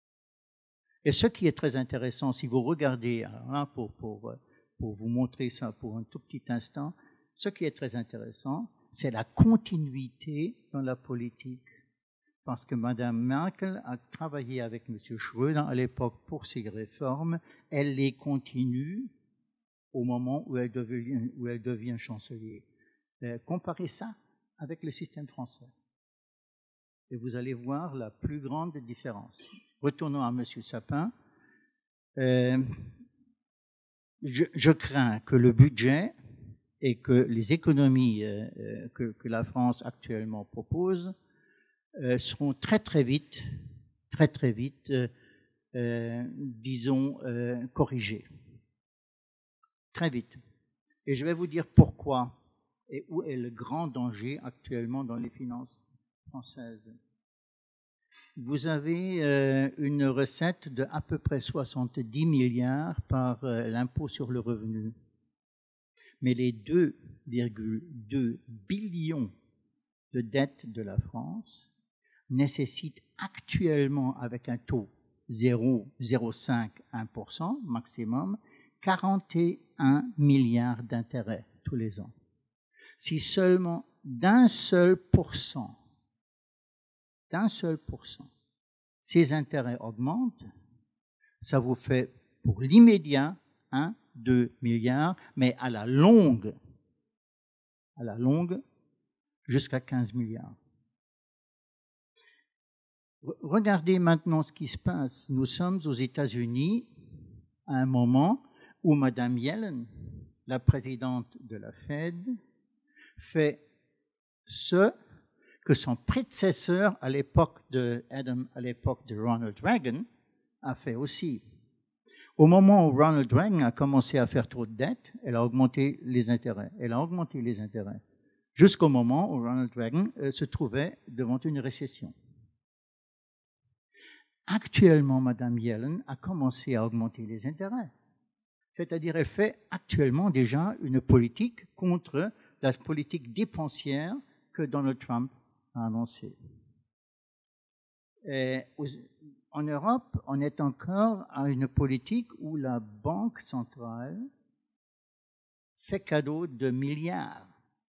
Et ce qui est très intéressant, si vous regardez, alors là, pour, pour, pour vous montrer ça pour un tout petit instant, ce qui est très intéressant, c'est la continuité dans la politique. Parce que Mme Merkel a travaillé avec M. Schröder à l'époque pour ces réformes, elle les continue au moment où elle devient, où elle devient chancelier. Euh, comparez ça avec le système français. Et vous allez voir la plus grande différence. Retournons à M. Sapin. Euh, je, je crains que le budget et que les économies euh, que, que la France actuellement propose euh, seront très très vite, très très vite, euh, euh, disons, euh, corrigées. Très vite. Et je vais vous dire pourquoi et où est le grand danger actuellement dans les finances françaises. Vous avez euh, une recette de à peu près soixante-dix milliards par euh, l'impôt sur le revenu. Mais les deux virgule deux billions de dettes de la France nécessitent actuellement, avec un taux zéro virgule zéro cinq à un pour cent maximum, quarante et un milliards d'intérêts tous les ans. Si seulement d'un seul pourcent d'un seul pourcent, ces intérêts augmentent, ça vous fait pour l'immédiat un, deux milliards, mais à la longue, à la longue, jusqu'à quinze milliards. Regardez maintenant ce qui se passe. Nous sommes aux États-Unis à un moment où Madame Yellen, la présidente de la Fed, fait ce que son prédécesseur à l'époque de Adam, à l'époque de Ronald Reagan, a fait aussi. Au moment où Ronald Reagan a commencé à faire trop de dettes, elle a augmenté les intérêts. Elle a augmenté les intérêts. Jusqu'au moment où Ronald Reagan euh, se trouvait devant une récession. Actuellement, Madame Yellen a commencé à augmenter les intérêts. C'est-à-dire, elle fait actuellement déjà une politique contre la politique dépensière que Donald Trump a annoncée. Et en Europe, on est encore à une politique où la Banque centrale fait cadeau de milliards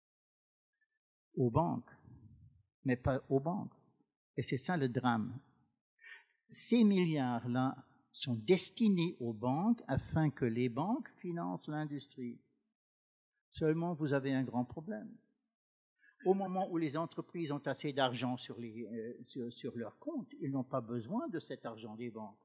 aux banques, mais pas aux banques. Et c'est ça le drame. Ces milliards-là sont destinés aux banques afin que les banques financent l'industrie. Seulement, vous avez un grand problème. Au moment où les entreprises ont assez d'argent sur, euh, sur, sur leur compte, ils n'ont pas besoin de cet argent des banques.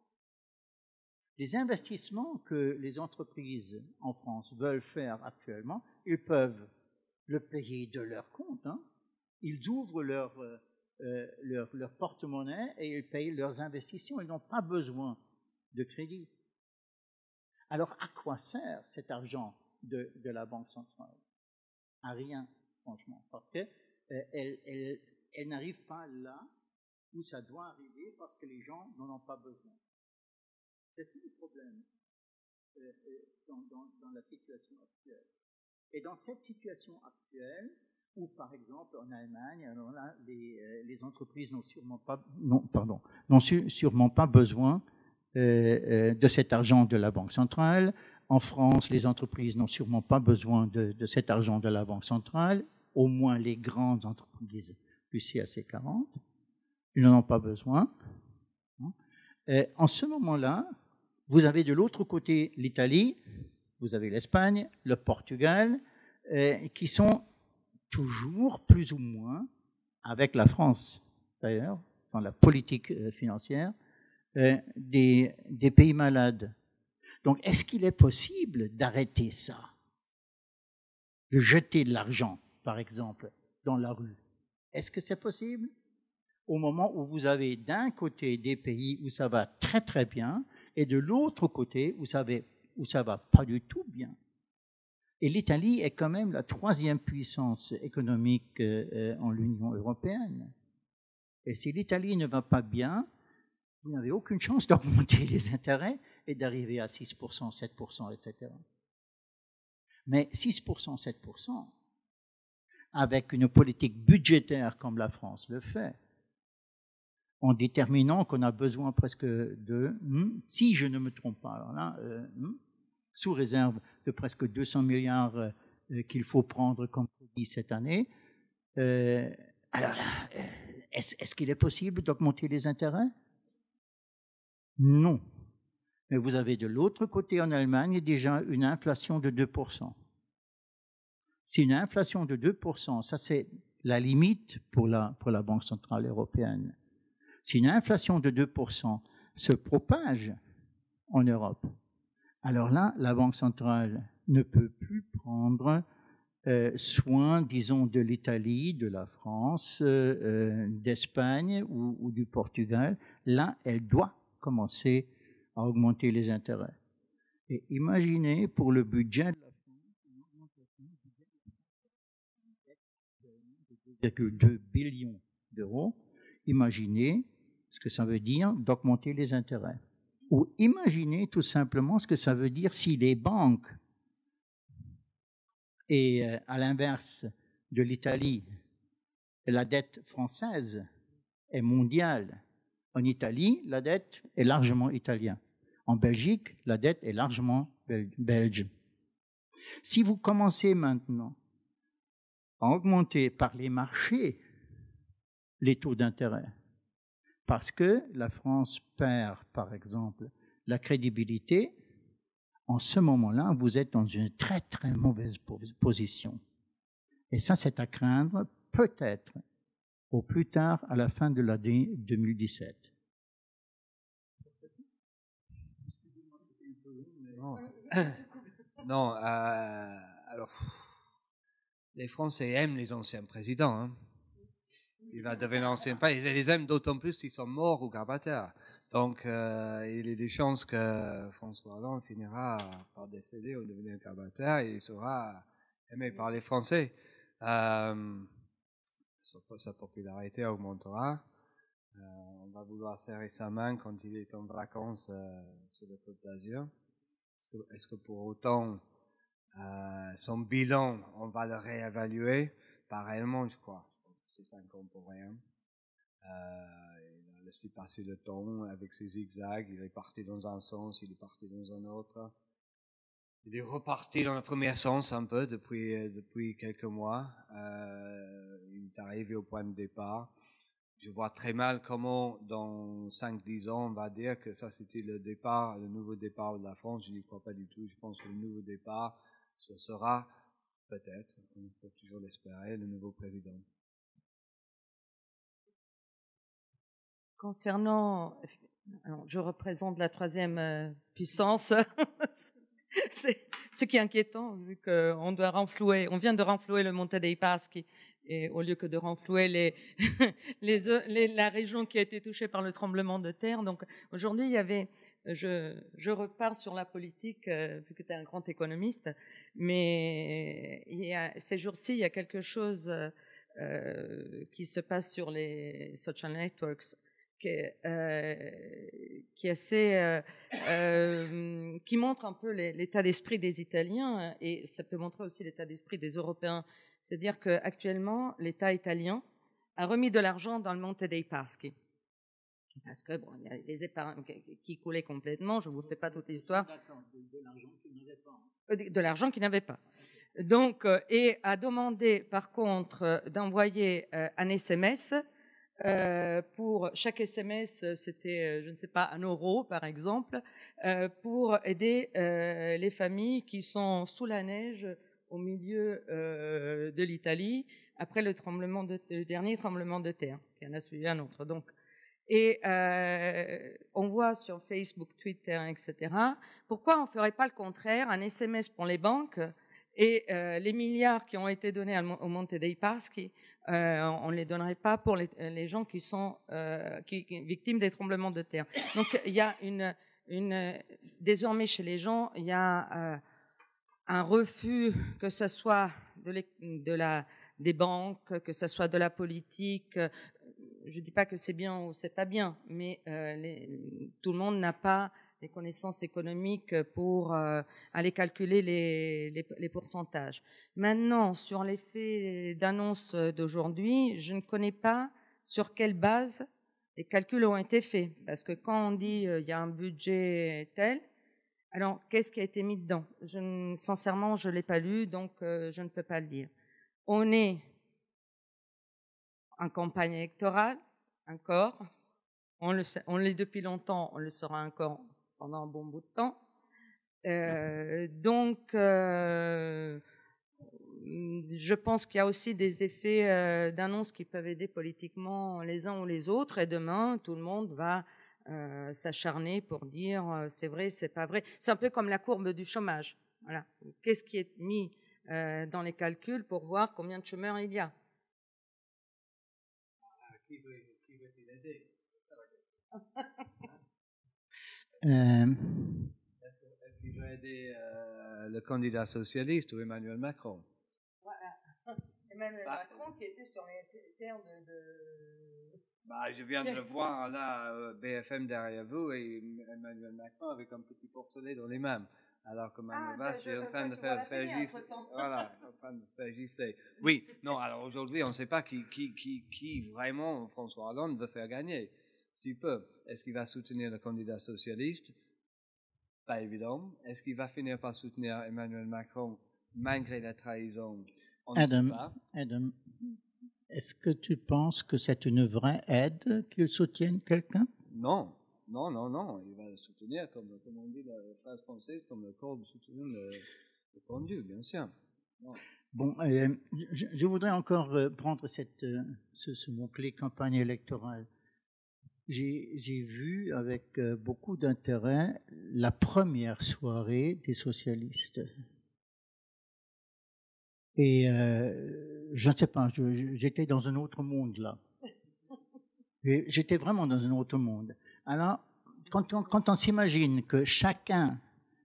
Les investissements que les entreprises en France veulent faire actuellement, ils peuvent le payer de leur compte. Hein. Ils ouvrent leur, euh, leur, leur porte-monnaie et ils payent leurs investissements. Ils n'ont pas besoin de crédit. Alors, à quoi sert cet argent de, de la Banque centrale? À rien, franchement, parce qu'elle euh, elle, elle, elle n'arrive pas là où ça doit arriver parce que les gens n'en ont pas besoin. C'est ça le problème euh, dans, dans, dans la situation actuelle. Et dans cette situation actuelle, où par exemple en Allemagne, alors là, les, euh, les entreprises n'ont sûrement pas, non, pardon, n'ont su, sûrement pas besoin euh, euh, de cet argent de la Banque centrale. En France, les entreprises n'ont sûrement pas besoin de, de cet argent de la Banque centrale, au moins les grandes entreprises du C A C quarante. Ils n'en ont pas besoin. Et en ce moment-là, vous avez de l'autre côté l'Italie, vous avez l'Espagne, le Portugal, euh, qui sont toujours plus ou moins, avec la France d'ailleurs, dans la politique euh, financière, euh, des, des pays malades. Donc, est-ce qu'il est possible d'arrêter ça? De jeter de l'argent, par exemple, dans la rue? Est-ce que c'est possible? Au moment où vous avez d'un côté des pays où ça va très très bien, et de l'autre côté où ça va, où ça va pas du tout bien. Et l'Italie est quand même la troisième puissance économique euh, en l'Union européenne. Et si l'Italie ne va pas bien, vous n'avez aucune chance d'augmenter les intérêts et d'arriver à six pour cent, sept pour cent, et cetera. Mais six pour cent, sept pour cent, avec une politique budgétaire comme la France le fait, en déterminant qu'on a besoin presque de, si je ne me trompe pas, alors là, euh, sous réserve de presque deux cents milliards euh, qu'il faut prendre comme crédit cette année, euh, alors là, est-ce, est-ce qu'il est possible d'augmenter les intérêts? Non. Mais vous avez de l'autre côté en Allemagne déjà une inflation de deux pour cent. C'est une inflation de deux pour cent, ça c'est la limite pour la, pour la Banque centrale européenne. Si une inflation de deux pour cent se propage en Europe, alors là, la Banque centrale ne peut plus prendre euh, soin, disons, de l'Italie, de la France, euh, d'Espagne ou, ou du Portugal. Là, elle doit commencer à augmenter les intérêts. Et imaginez pour le budget de la France, une augmentation du budget de deux virgule deux billions d'euros. Imaginez ce que ça veut dire d'augmenter les intérêts. Ou imaginez tout simplement ce que ça veut dire si les banques, et à l'inverse de l'Italie, la dette française est mondiale. En Italie, la dette est largement italienne. En Belgique, la dette est largement belge. Si vous commencez maintenant à augmenter par les marchés les taux d'intérêt, parce que la France perd, par exemple, la crédibilité, en ce moment-là, vous êtes dans une très, très mauvaise position. Et ça, c'est à craindre, peut-être, au plus tard, à la fin de l'année deux mille dix-sept. Non, non euh, alors, les Français aiment les anciens présidents. Hein. Il va devenir ancien président. Ils les aiment d'autant plus s'ils sont morts ou grabataires. Donc, euh, il y a des chances que François Hollande finira par décéder ou devenir grabataire et il sera aimé par les Français. Euh, sa popularité augmentera. Euh, on va vouloir serrer sa main quand il est en vacances euh, sur la Côte d'Azur. Est-ce que, est-ce que pour autant, euh, son bilan, on va le réévaluer? Pas réellement, je crois. Je pense que c'est cinq ans pour rien. Euh, il a laissé passer le temps avec ses zigzags. Il est parti dans un sens, il est parti dans un autre. Il est reparti dans le premier sens un peu depuis, depuis quelques mois. Euh, il est arrivé au point de départ. Je vois très mal comment, dans cinq dix ans, on va dire que ça, c'était le départ, le nouveau départ de la France. Je n'y crois pas du tout. Je pense que le nouveau départ, ce sera peut-être, on peut toujours l'espérer, le nouveau président. Concernant, alors, je représente la troisième euh, puissance. C'est ce qui est inquiétant, vu qu'on doit renflouer, on vient de renflouer le Monte dei Paschi, et au lieu que de renflouer les, les, les, la région qui a été touchée par le tremblement de terre. Donc aujourd'hui, il y avait, je, je repars sur la politique, euh, vu que tu es un grand économiste, mais il y a, ces jours-ci, il y a quelque chose euh, qui se passe sur les social networks, qui est, euh, qui, est assez, euh, euh, qui montre un peu les, l'état d'esprit des Italiens, et ça peut montrer aussi l'état d'esprit des Européens. C'est-à-dire qu'actuellement, l'État italien a remis de l'argent dans le Monte dei Paschi. Parce que, bon, il y a des épargnes qui coulaient complètement, je ne vous fais pas toute l'histoire. De l'argent qu'ils n'avaient pas. De l'argent qu'ils n'avaient pas. Donc, et a demandé, par contre, d'envoyer un S M S. Euh, pour chaque S M S, c'était, je ne sais pas, un euro par exemple, euh, pour aider euh, les familles qui sont sous la neige au milieu euh, de l'Italie après le tremblement de, le dernier tremblement de terre, qui en a suivi un autre. Donc, et euh, on voit sur Facebook, Twitter, et cetera. Pourquoi on ne ferait pas le contraire, un S M S pour les banques et euh, les milliards qui ont été donnés au Monte dei Paschi, euh, on ne les donnerait pas pour les, les gens qui sont euh, qui, qui, victimes des tremblements de terre. Donc il y a une, une désormais chez les gens, il y a euh, un refus, que ce soit de, de la, des banques, que ce soit de la politique. Je ne dis pas que c'est bien ou c'est pas bien, mais euh, les, tout le monde n'a pas les connaissances économiques pour euh, aller calculer les, les, les pourcentages. Maintenant, sur l'effet d'annonce d'aujourd'hui, je ne connais pas sur quelle base les calculs ont été faits. Parce que quand on dit euh, il y a un budget tel, alors qu'est-ce qui a été mis dedans? Je, sincèrement, je ne l'ai pas lu, donc euh, je ne peux pas le dire. On est en campagne électorale, encore. On le sait, on l'est depuis longtemps, on le sera encore pendant un bon bout de temps. Euh, donc, euh, je pense qu'il y a aussi des effets euh, d'annonce qui peuvent aider politiquement les uns ou les autres. Et demain, tout le monde va euh, s'acharner pour dire euh, c'est vrai, c'est pas vrai. C'est un peu comme la courbe du chômage. Voilà. Qu'est-ce qui est mis euh, dans les calculs pour voir combien de chômeurs il y a? Qui veut, qui veut aider? Euh, Est-ce qu'il va aider euh, le candidat socialiste ou Emmanuel Macron? Voilà. Emmanuel bah, Macron qui était sur les terres de... de... Bah, je viens de le voir là, B F M derrière vous, et Emmanuel Macron avec un petit portelet dans les mains. Alors que Manuel Valls est en train de faire, faire gifler. Voilà, en train de se faire gifler. Oui, non, alors aujourd'hui, on ne sait pas qui, qui, qui, qui vraiment François Hollande veut faire gagner. S'il peut. Est-ce qu'il va soutenir le candidat socialiste? Pas évident. Est-ce qu'il va finir par soutenir Emmanuel Macron malgré la trahison? On Adam, ne sait pas. Adam, Est-ce que tu penses que c'est une vraie aide qu'il soutienne quelqu'un? Non, non, non, non. Il va le soutenir, comme, comme on dit la phrase française, comme le corps soutient le, le pendu, bien sûr. Non. Bon, euh, je, je voudrais encore euh, prendre cette, euh, ce, ce mot-clé campagne électorale. J'ai, j'ai vu avec euh, beaucoup d'intérêt la première soirée des socialistes. Et euh, je ne sais pas, je, je, j'étais dans un autre monde là. Et j'étais vraiment dans un autre monde. Alors, quand on, quand on s'imagine que chacun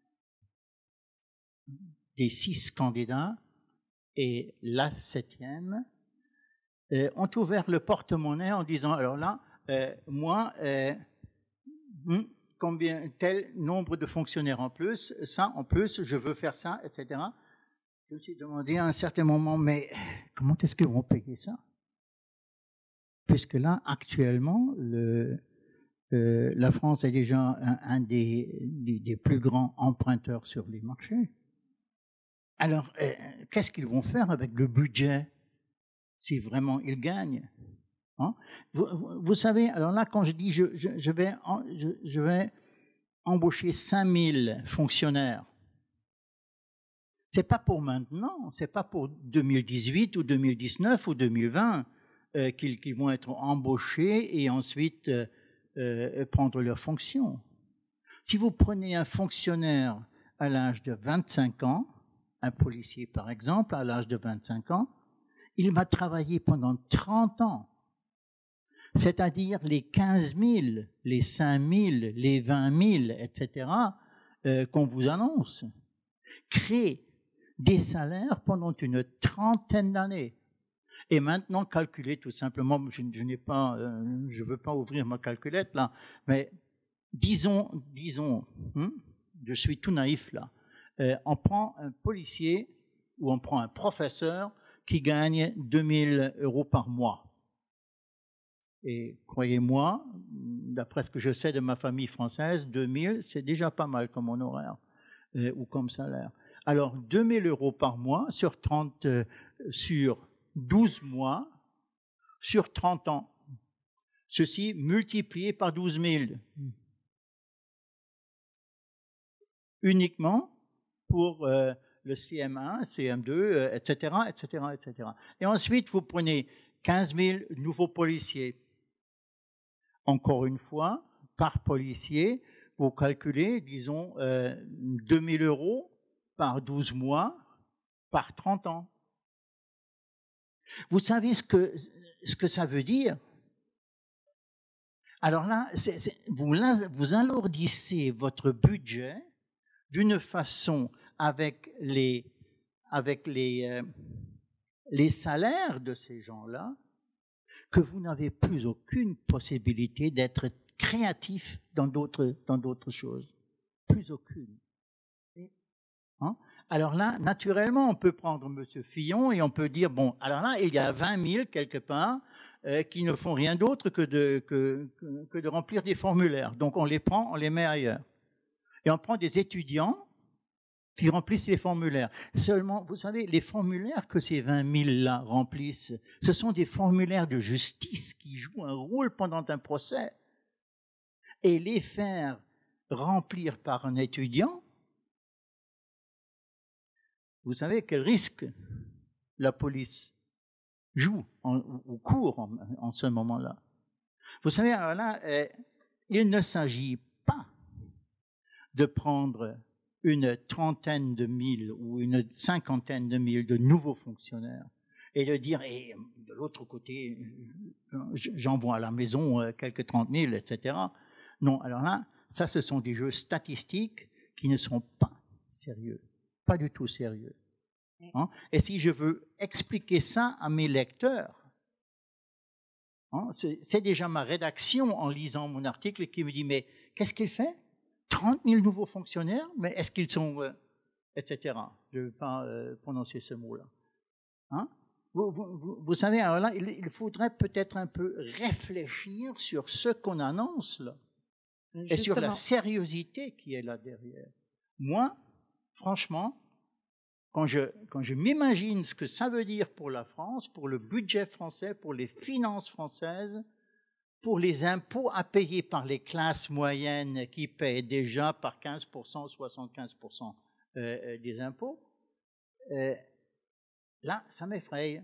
des six candidats et la septième euh, ont ouvert le porte-monnaie en disant, alors là, euh, moi, euh, hmm, combien, tel nombre de fonctionnaires en plus, ça en plus, je veux faire ça, et cetera. Je me suis demandé à un certain moment, mais comment est-ce qu'ils vont payer ça? Puisque là, actuellement, le, euh, la France est déjà un, un des, des, des plus grands emprunteurs sur les marchés. Alors, euh, qu'est-ce qu'ils vont faire avec le budget si vraiment ils gagnent, hein? vous, vous, vous savez, alors là, quand je dis je, je, je, vais, je, je vais embaucher cinq mille fonctionnaires, c'est pas pour maintenant, c'est pas pour deux mille dix-huit ou deux mille dix-neuf ou deux mille vingt euh, qu'ils, qu'ils vont être embauchés et ensuite euh, euh, prendre leurs fonctions. Si vous prenez un fonctionnaire à l'âge de vingt-cinq ans, un policier par exemple, à l'âge de vingt-cinq ans, il va travailler pendant trente ans. C'est-à-dire les quinze mille, les cinq mille, les vingt mille, et cetera, euh, qu'on vous annonce. Créer des salaires pendant une trentaine d'années. Et maintenant, calculer tout simplement, je, je n'ai pas, euh, je veux pas ouvrir ma calculette là, mais disons, disons, hein, je suis tout naïf là, euh, on prend un policier ou on prend un professeur qui gagne deux mille euros par mois. Et croyez-moi, d'après ce que je sais de ma famille française, deux mille, c'est déjà pas mal comme honoraire euh, ou comme salaire. Alors, deux mille euros par mois sur, trente, euh, sur douze mois, sur trente ans. Ceci multiplié par douze mille. Uniquement pour euh, le C M un, C M deux, euh, et cetera, et cetera, et cetera. Et ensuite, vous prenez quinze mille nouveaux policiers. Encore une fois, par policier, vous calculez, disons, euh, deux mille euros par douze mois, par trente ans. Vous savez ce que, ce que ça veut dire? Alors là, c'est, c'est, vous, vous alourdissez votre budget d'une façon avec les, avec les, euh, les salaires de ces gens-là, que vous n'avez plus aucune possibilité d'être créatif dans d'autres, dans d'autres choses. Plus aucune. Hein? Alors là, naturellement, on peut prendre M. Fillon et on peut dire, bon, alors là, il y a vingt mille quelque part euh, qui ne font rien d'autre que de, que, que, que de remplir des formulaires. Donc on les prend, on les met ailleurs. Et on prend des étudiants qui remplissent les formulaires. Seulement, vous savez, les formulaires que ces vingt mille-là remplissent, ce sont des formulaires de justice qui jouent un rôle pendant un procès. Et les faire remplir par un étudiant, vous savez quel risque la police joue en, ou court en, en ce moment-là. Vous savez, alors là, eh, il ne s'agit pas de prendre une trentaine de mille ou une cinquantaine de mille de nouveaux fonctionnaires et de dire, et de l'autre côté, j'envoie à la maison quelques trente mille, et cetera. Non, alors là, ça, ce sont des jeux statistiques qui ne sont pas sérieux, pas du tout sérieux. Hein? Et si je veux expliquer ça à mes lecteurs, hein, c'est, c'est déjà ma rédaction en lisant mon article qui me dit, mais qu'est-ce qu'il fait? trente mille nouveaux fonctionnaires, mais est-ce qu'ils sont... Euh, et cetera. Je ne veux pas euh, prononcer ce mot-là. Hein? Vous, vous, vous savez, alors là, il, il faudrait peut-être un peu réfléchir sur ce qu'on annonce là. Justement. Et sur la sérieuseté qui est là derrière. Moi, franchement, quand je, quand je m'imagine ce que ça veut dire pour la France, pour le budget français, pour les finances françaises, pour les impôts à payer par les classes moyennes qui paient déjà par quinze pour cent, soixante-quinze pour cent euh, des impôts, euh, là, ça m'effraie.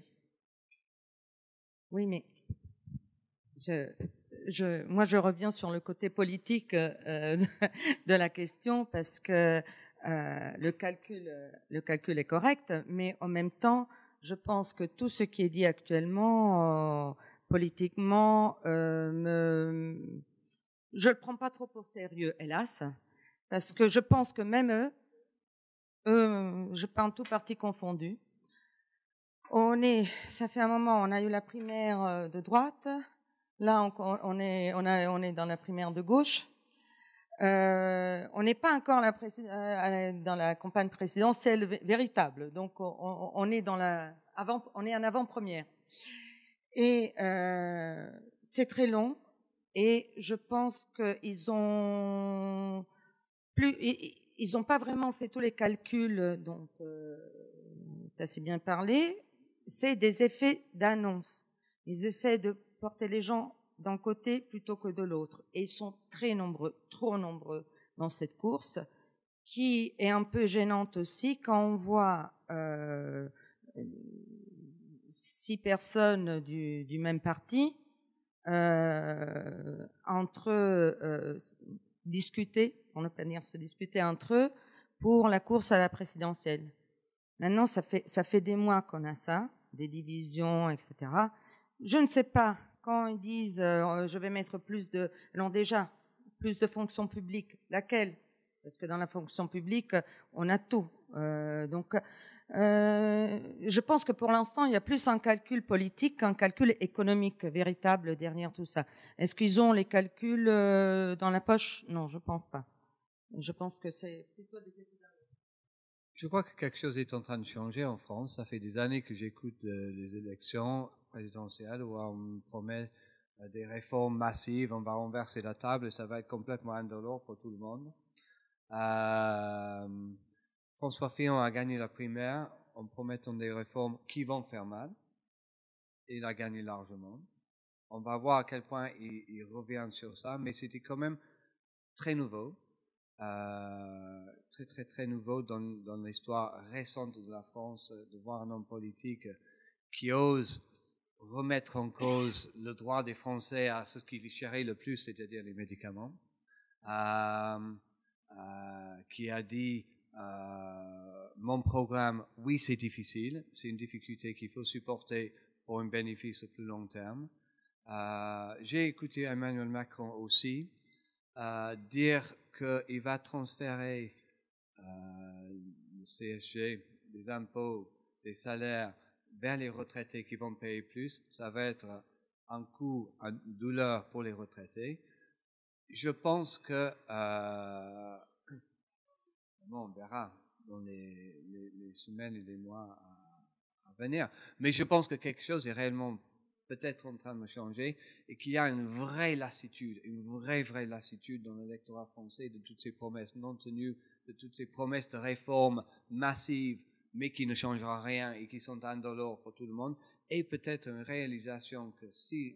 Oui, mais je, je, moi, je reviens sur le côté politique euh, de, de la question parce que euh, le calcul, le calcul est correct, mais en même temps, je pense que tout ce qui est dit actuellement, euh, politiquement, euh, me, je le prends pas trop au sérieux, hélas, parce que je pense que même eux, eux, je parle tout parti confondu. On est, ça fait un moment, on a eu la primaire de droite. Là, on, on est, on a, on est dans la primaire de gauche. Euh, on n'est pas encore la euh, dans la campagne présidentielle véritable. Donc, on, on est dans la, avant, on est en avant-première. Et euh, c'est très long. Et je pense qu'ils ont plus, ils n'ont pas vraiment fait tous les calculs. Donc, euh, tu as assez bien parlé. C'est des effets d'annonce. Ils essaient de porter les gens d'un côté plutôt que de l'autre. Et ils sont très nombreux, trop nombreux dans cette course, qui est un peu gênante aussi quand on voit euh, six personnes du, du même parti euh, entre eux euh, discuter, on ne peut pas dire se disputer entre eux, pour la course à la présidentielle. Maintenant, ça fait, ça fait des mois qu'on a ça, des divisions, et cetera. Je ne sais pas, quand ils disent euh, je vais mettre plus de... Non, déjà, plus de fonction publique, laquelle? Parce que dans la fonction publique, on a tout. Euh, donc, euh, je pense que pour l'instant, il y a plus un calcul politique qu'un calcul économique véritable derrière tout ça. Est-ce qu'ils ont les calculs euh, dans la poche? Non, je pense pas. Je pense que c'est plutôt des études. Je crois que quelque chose est en train de changer en France. Ça fait des années que j'écoute euh, les élections présidentielles où on me promet euh, des réformes massives, on va renverser la table et ça va être complètement indolore pour tout le monde. Euh, François Fillon a gagné la primaire en promettant des réformes qui vont faire mal. Et il a gagné largement. On va voir à quel point il, il revient sur ça, mais c'était quand même très nouveau. Euh, très très très nouveau dans, dans l'histoire récente de la France de voir un homme politique qui ose remettre en cause le droit des Français à ce qu'ils chérit le plus, c'est-à-dire les médicaments, euh, euh, qui a dit euh, mon programme, oui c'est difficile, c'est une difficulté qu'il faut supporter pour un bénéfice au plus long terme. Euh, j'ai écouté Emmanuel Macron aussi euh, dire qu'il va transférer euh, le C S G, des impôts, des salaires vers les retraités qui vont payer plus. Ça va être un coût, une douleur pour les retraités. Je pense que, euh, bon, on verra dans les, les, les semaines et les mois à, à venir, mais je pense que quelque chose est réellement peut-être en train de changer et qu'il y a une vraie lassitude, une vraie, vraie lassitude dans l'électorat français de toutes ces promesses non tenues, de toutes ces promesses de réformes massives, mais qui ne changera rien et qui sont indolores pour tout le monde, et peut-être une réalisation que si...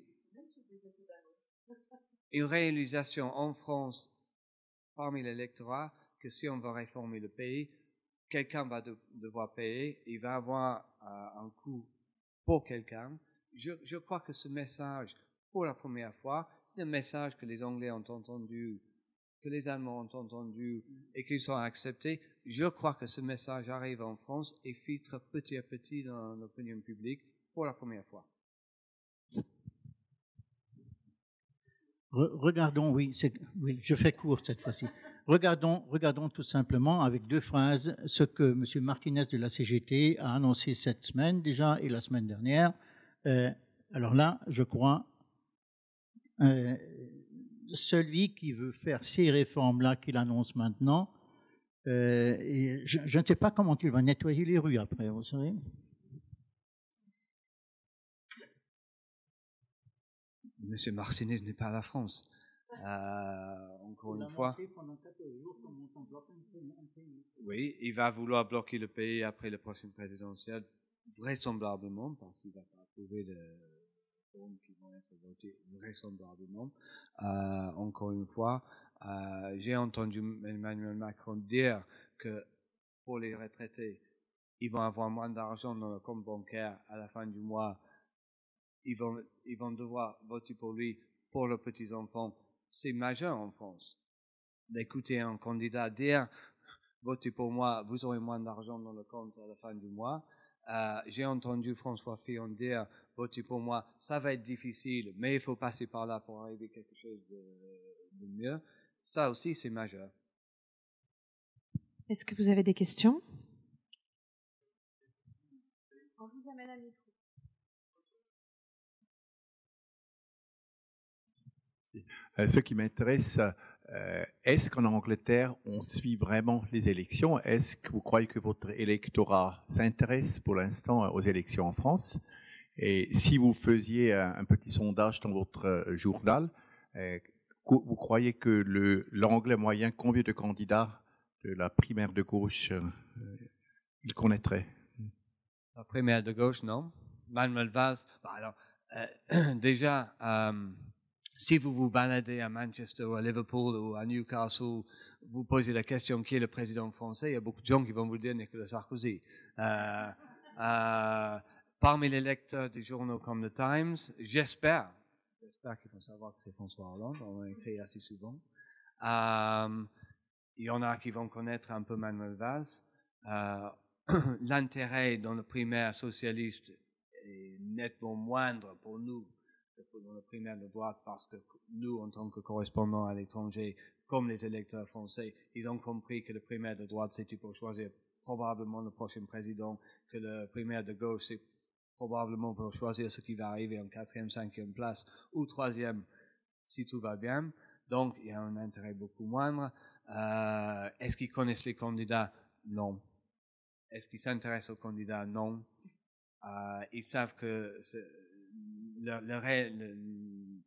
Une réalisation en France, parmi l'électorat, que si on veut réformer le pays, quelqu'un va de, devoir payer, il va avoir euh, un coût pour quelqu'un. Je, je crois que ce message, pour la première fois, c'est un message que les Anglais ont entendu, que les Allemands ont entendu et qu'ils sont acceptés. Je crois que ce message arrive en France et filtre petit à petit dans l'opinion publique pour la première fois. Regardons, oui, oui, je fais court cette fois-ci. Regardons, regardons tout simplement avec deux phrases ce que M. Martinez de la C G T a annoncé cette semaine déjà et la semaine dernière. Euh, alors là, je crois, euh, celui qui veut faire ces réformes-là qu'il annonce maintenant, euh, et je, je ne sais pas comment il va nettoyer les rues après, vous savez. Monsieur Martinez n'est pas à la France. Euh, encore une fois. Oui, il va vouloir bloquer le pays après le prochain présidentiel, vraisemblablement, parce qu'il ne va pas approuver les formes qui vont être votées, vraisemblablement. Euh, encore une fois, euh, j'ai entendu Emmanuel Macron dire que pour les retraités, ils vont avoir moins d'argent dans le compte bancaire à la fin du mois. Ils vont, ils vont devoir voter pour lui, pour leurs petits-enfants. C'est majeur en France d'écouter un candidat dire « Votez pour moi, vous aurez moins d'argent dans le compte à la fin du mois ». Euh, j'ai entendu François Fillon dire « Votez pour moi, ça va être difficile, mais il faut passer par là pour arriver à quelque chose de, de mieux ». Ça aussi, c'est majeur. Est-ce que vous avez des questions? On vous amène un micro. Ce qui m'intéresse, euh, est-ce qu'en Angleterre, on suit vraiment les élections? Est-ce que vous croyez que votre électorat s'intéresse pour l'instant aux élections en France? Et si vous faisiez un, un petit sondage dans votre journal, euh, vous croyez que le, l'anglais moyen, combien de candidats de la primaire de gauche euh, il connaîtrait? La primaire de gauche, non. Manuel Valls, bah alors, euh, déjà, euh, si vous vous baladez à Manchester ou à Liverpool ou à Newcastle, vous posez la question qui est le président français, il y a beaucoup de gens qui vont vous dire Nicolas Sarkozy. Euh, euh, parmi les lecteurs des journaux comme The Times, j'espère, j'espère qu'ils vont savoir que c'est François Hollande, on l'a écrit assez souvent. Euh, il y en a qui vont connaître un peu Manuel Valls. Euh, l'intérêt dans le primaire socialiste est nettement moindre pour nous que dans le primaire de droite parce que nous, en tant que correspondants à l'étranger, comme les électeurs français, ils ont compris que le primaire de droite, c'était pour choisir probablement le prochain président, que le primaire de gauche, c'est probablement pour choisir ce qui va arriver en quatrième, cinquième place ou troisième, si tout va bien. Donc, il y a un intérêt beaucoup moindre. Euh, est-ce qu'ils connaissent les candidats? Non. Est-ce qu'ils s'intéressent aux candidats? Non. Euh, ils savent que le, le, le,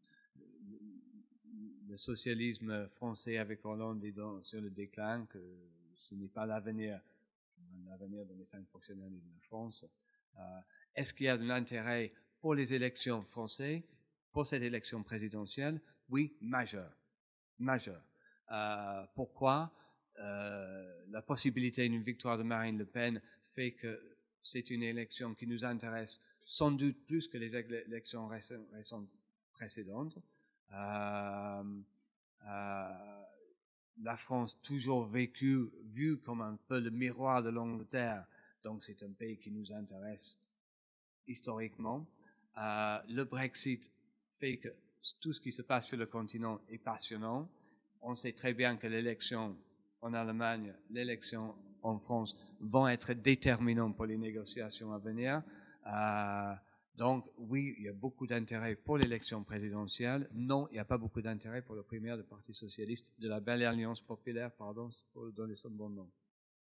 le socialisme français avec Hollande est dans, sur le déclin, que ce n'est pas l'avenir, l'avenir dans les cinq prochaines années de la France. Euh, est-ce qu'il y a de l'intérêt pour les élections françaises, pour cette élection présidentielle? Oui, majeur. Majeur. Euh, pourquoi? Euh, la possibilité d'une victoire de Marine Le Pen fait que c'est une élection qui nous intéresse sans doute plus que les élections récentes précédentes. Euh, euh, la France toujours vécue, vue comme un peu le miroir de l'Angleterre, donc c'est un pays qui nous intéresse historiquement. Euh, le Brexit fait que tout ce qui se passe sur le continent est passionnant. On sait très bien que l'élection en Allemagne, l'élection en France vont être déterminantes pour les négociations à venir. Euh, donc, oui, il y a beaucoup d'intérêt pour l'élection présidentielle. Non, il n'y a pas beaucoup d'intérêt pour le primaire du Parti socialiste, de la belle alliance populaire, pardon, pour donner son bon nom.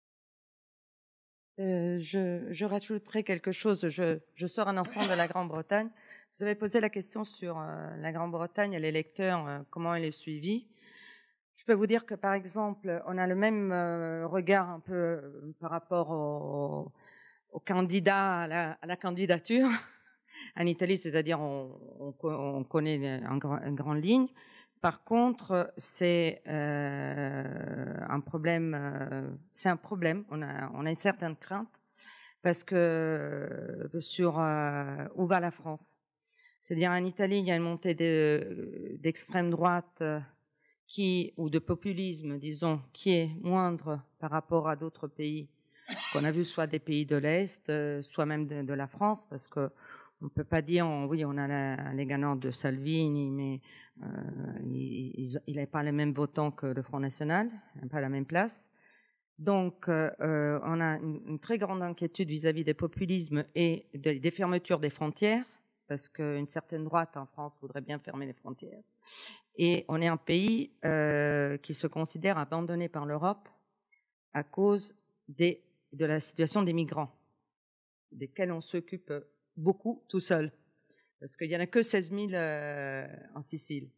Euh, je, je rajouterai quelque chose. Je, je sors un instant de la Grande-Bretagne. Vous avez posé la question sur euh, la Grande-Bretagne et l'électeur, euh, comment elle est suivie. Je peux vous dire que, par exemple, on a le même euh, regard un peu euh, par rapport au, au candidat, à la, à la candidature en Italie, c'est-à-dire on, on, on connaît en, en grande ligne. Par contre, c'est euh, un problème. Euh, c'est un problème. On a, on a une certaine crainte parce que euh, sur euh, où va la France. C'est-à-dire en Italie, il y a une montée de, d'extrême droite. Euh, qui, ou de populisme, disons, qui est moindre par rapport à d'autres pays qu'on a vu, soit des pays de l'Est, euh, soit même de, de la France, parce que on ne peut pas dire, on, oui, on a la, les gagnants de Salvini, mais euh, il n'a pas les mêmes votants que le Front National, pas la même place. Donc, euh, on a une, une très grande inquiétude vis-à-vis des populismes et de, des fermetures des frontières, parce qu'une certaine droite en France voudrait bien fermer les frontières. Et on est un pays euh, qui se considère abandonné par l'Europe à cause des, de la situation des migrants, desquels on s'occupe beaucoup tout seul, parce qu'il n'y en a que seize mille euh, en Sicile.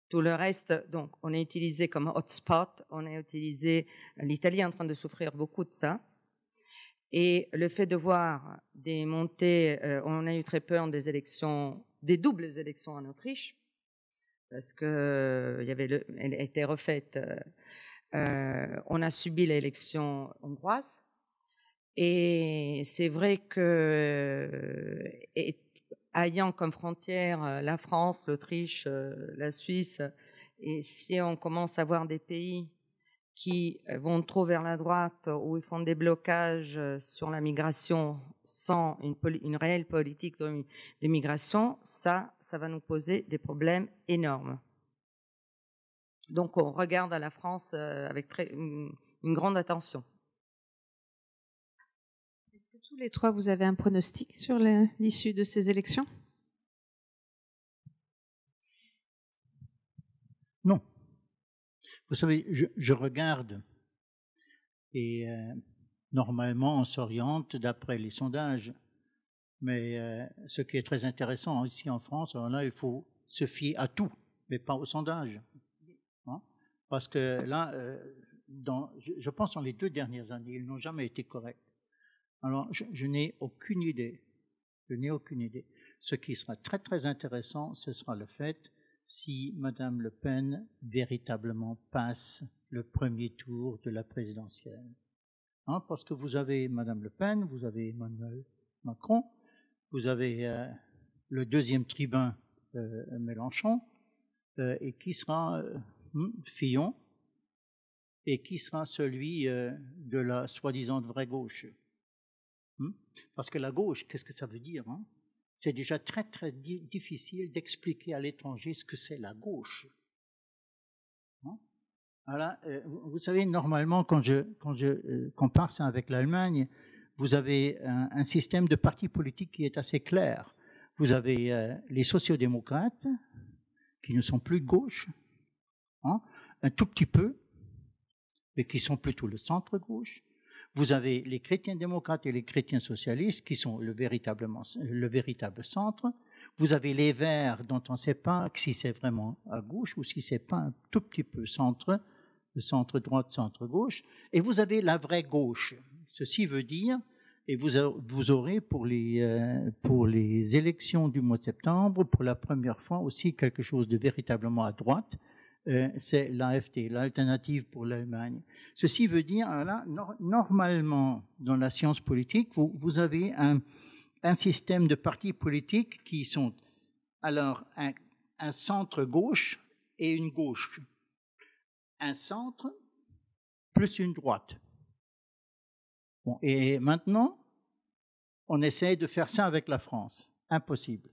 Tout le reste, donc, on est utilisé comme hotspot, on est utilisé, l'Italie est en train de souffrir beaucoup de ça. Et le fait de voir des montées, euh, on a eu très peur des élections, des doubles élections en Autriche, parce que euh, il y avait le, elle a été refaite. Euh, euh, on a subi l'élection hongroise, et c'est vrai que, euh, et, ayant comme frontière la France, l'Autriche, la Suisse, et si on commence à voir des pays qui vont trop vers la droite, où ils font des blocages sur la migration sans une, une réelle politique de, de migration, ça, ça va nous poser des problèmes énormes. Donc on regarde à la France avec très, une, une grande attention. Tous les trois, vous avez un pronostic sur l'issue de ces élections? Non. Vous savez, je, je regarde et euh, normalement on s'oriente d'après les sondages. Mais euh, ce qui est très intéressant ici en France, alors là il faut se fier à tout, mais pas aux sondages. Hein? Parce que là, euh, dans, je, je pense dans les deux dernières années, ils n'ont jamais été corrects. Alors, je, je n'ai aucune idée. Je n'ai aucune idée. Ce qui sera très, très intéressant, ce sera le fait si Madame Le Pen véritablement passe le premier tour de la présidentielle. Hein, parce que vous avez Madame Le Pen, vous avez Emmanuel Macron, vous avez euh, le deuxième tribun euh, Mélenchon, euh, et qui sera euh, Fillon, et qui sera celui euh, de la soi-disant vraie gauche. Parce que la gauche, qu'est-ce que ça veut dire, hein? C'est déjà très très difficile d'expliquer à l'étranger ce que c'est la gauche. Hein? Alors, euh, vous savez, normalement, quand je, quand je euh, compare ça avec l'Allemagne, vous avez un, un système de partis politiques qui est assez clair. Vous avez euh, les sociodémocrates, qui ne sont plus de gauche, hein, un tout petit peu, mais qui sont plutôt le centre-gauche. Vous avez les chrétiens démocrates et les chrétiens socialistes qui sont le, véritablement, le véritable centre. Vous avez les Verts dont on ne sait pas si c'est vraiment à gauche ou si c'est pas un tout petit peu centre, le centre droite, centre gauche. Et vous avez la vraie gauche. Ceci veut dire, et vous, vous aurez pour les, euh, pour les élections du mois de septembre, pour la première fois aussi quelque chose de véritablement à droite. Euh, c'est l'A F D, l'alternative pour l'Allemagne. Ceci veut dire, là, no- normalement, dans la science politique, vous, vous avez un, un système de partis politiques qui sont alors un, un centre-gauche et une gauche. Un centre plus une droite. Bon, et maintenant, on essaie de faire ça avec la France. Impossible.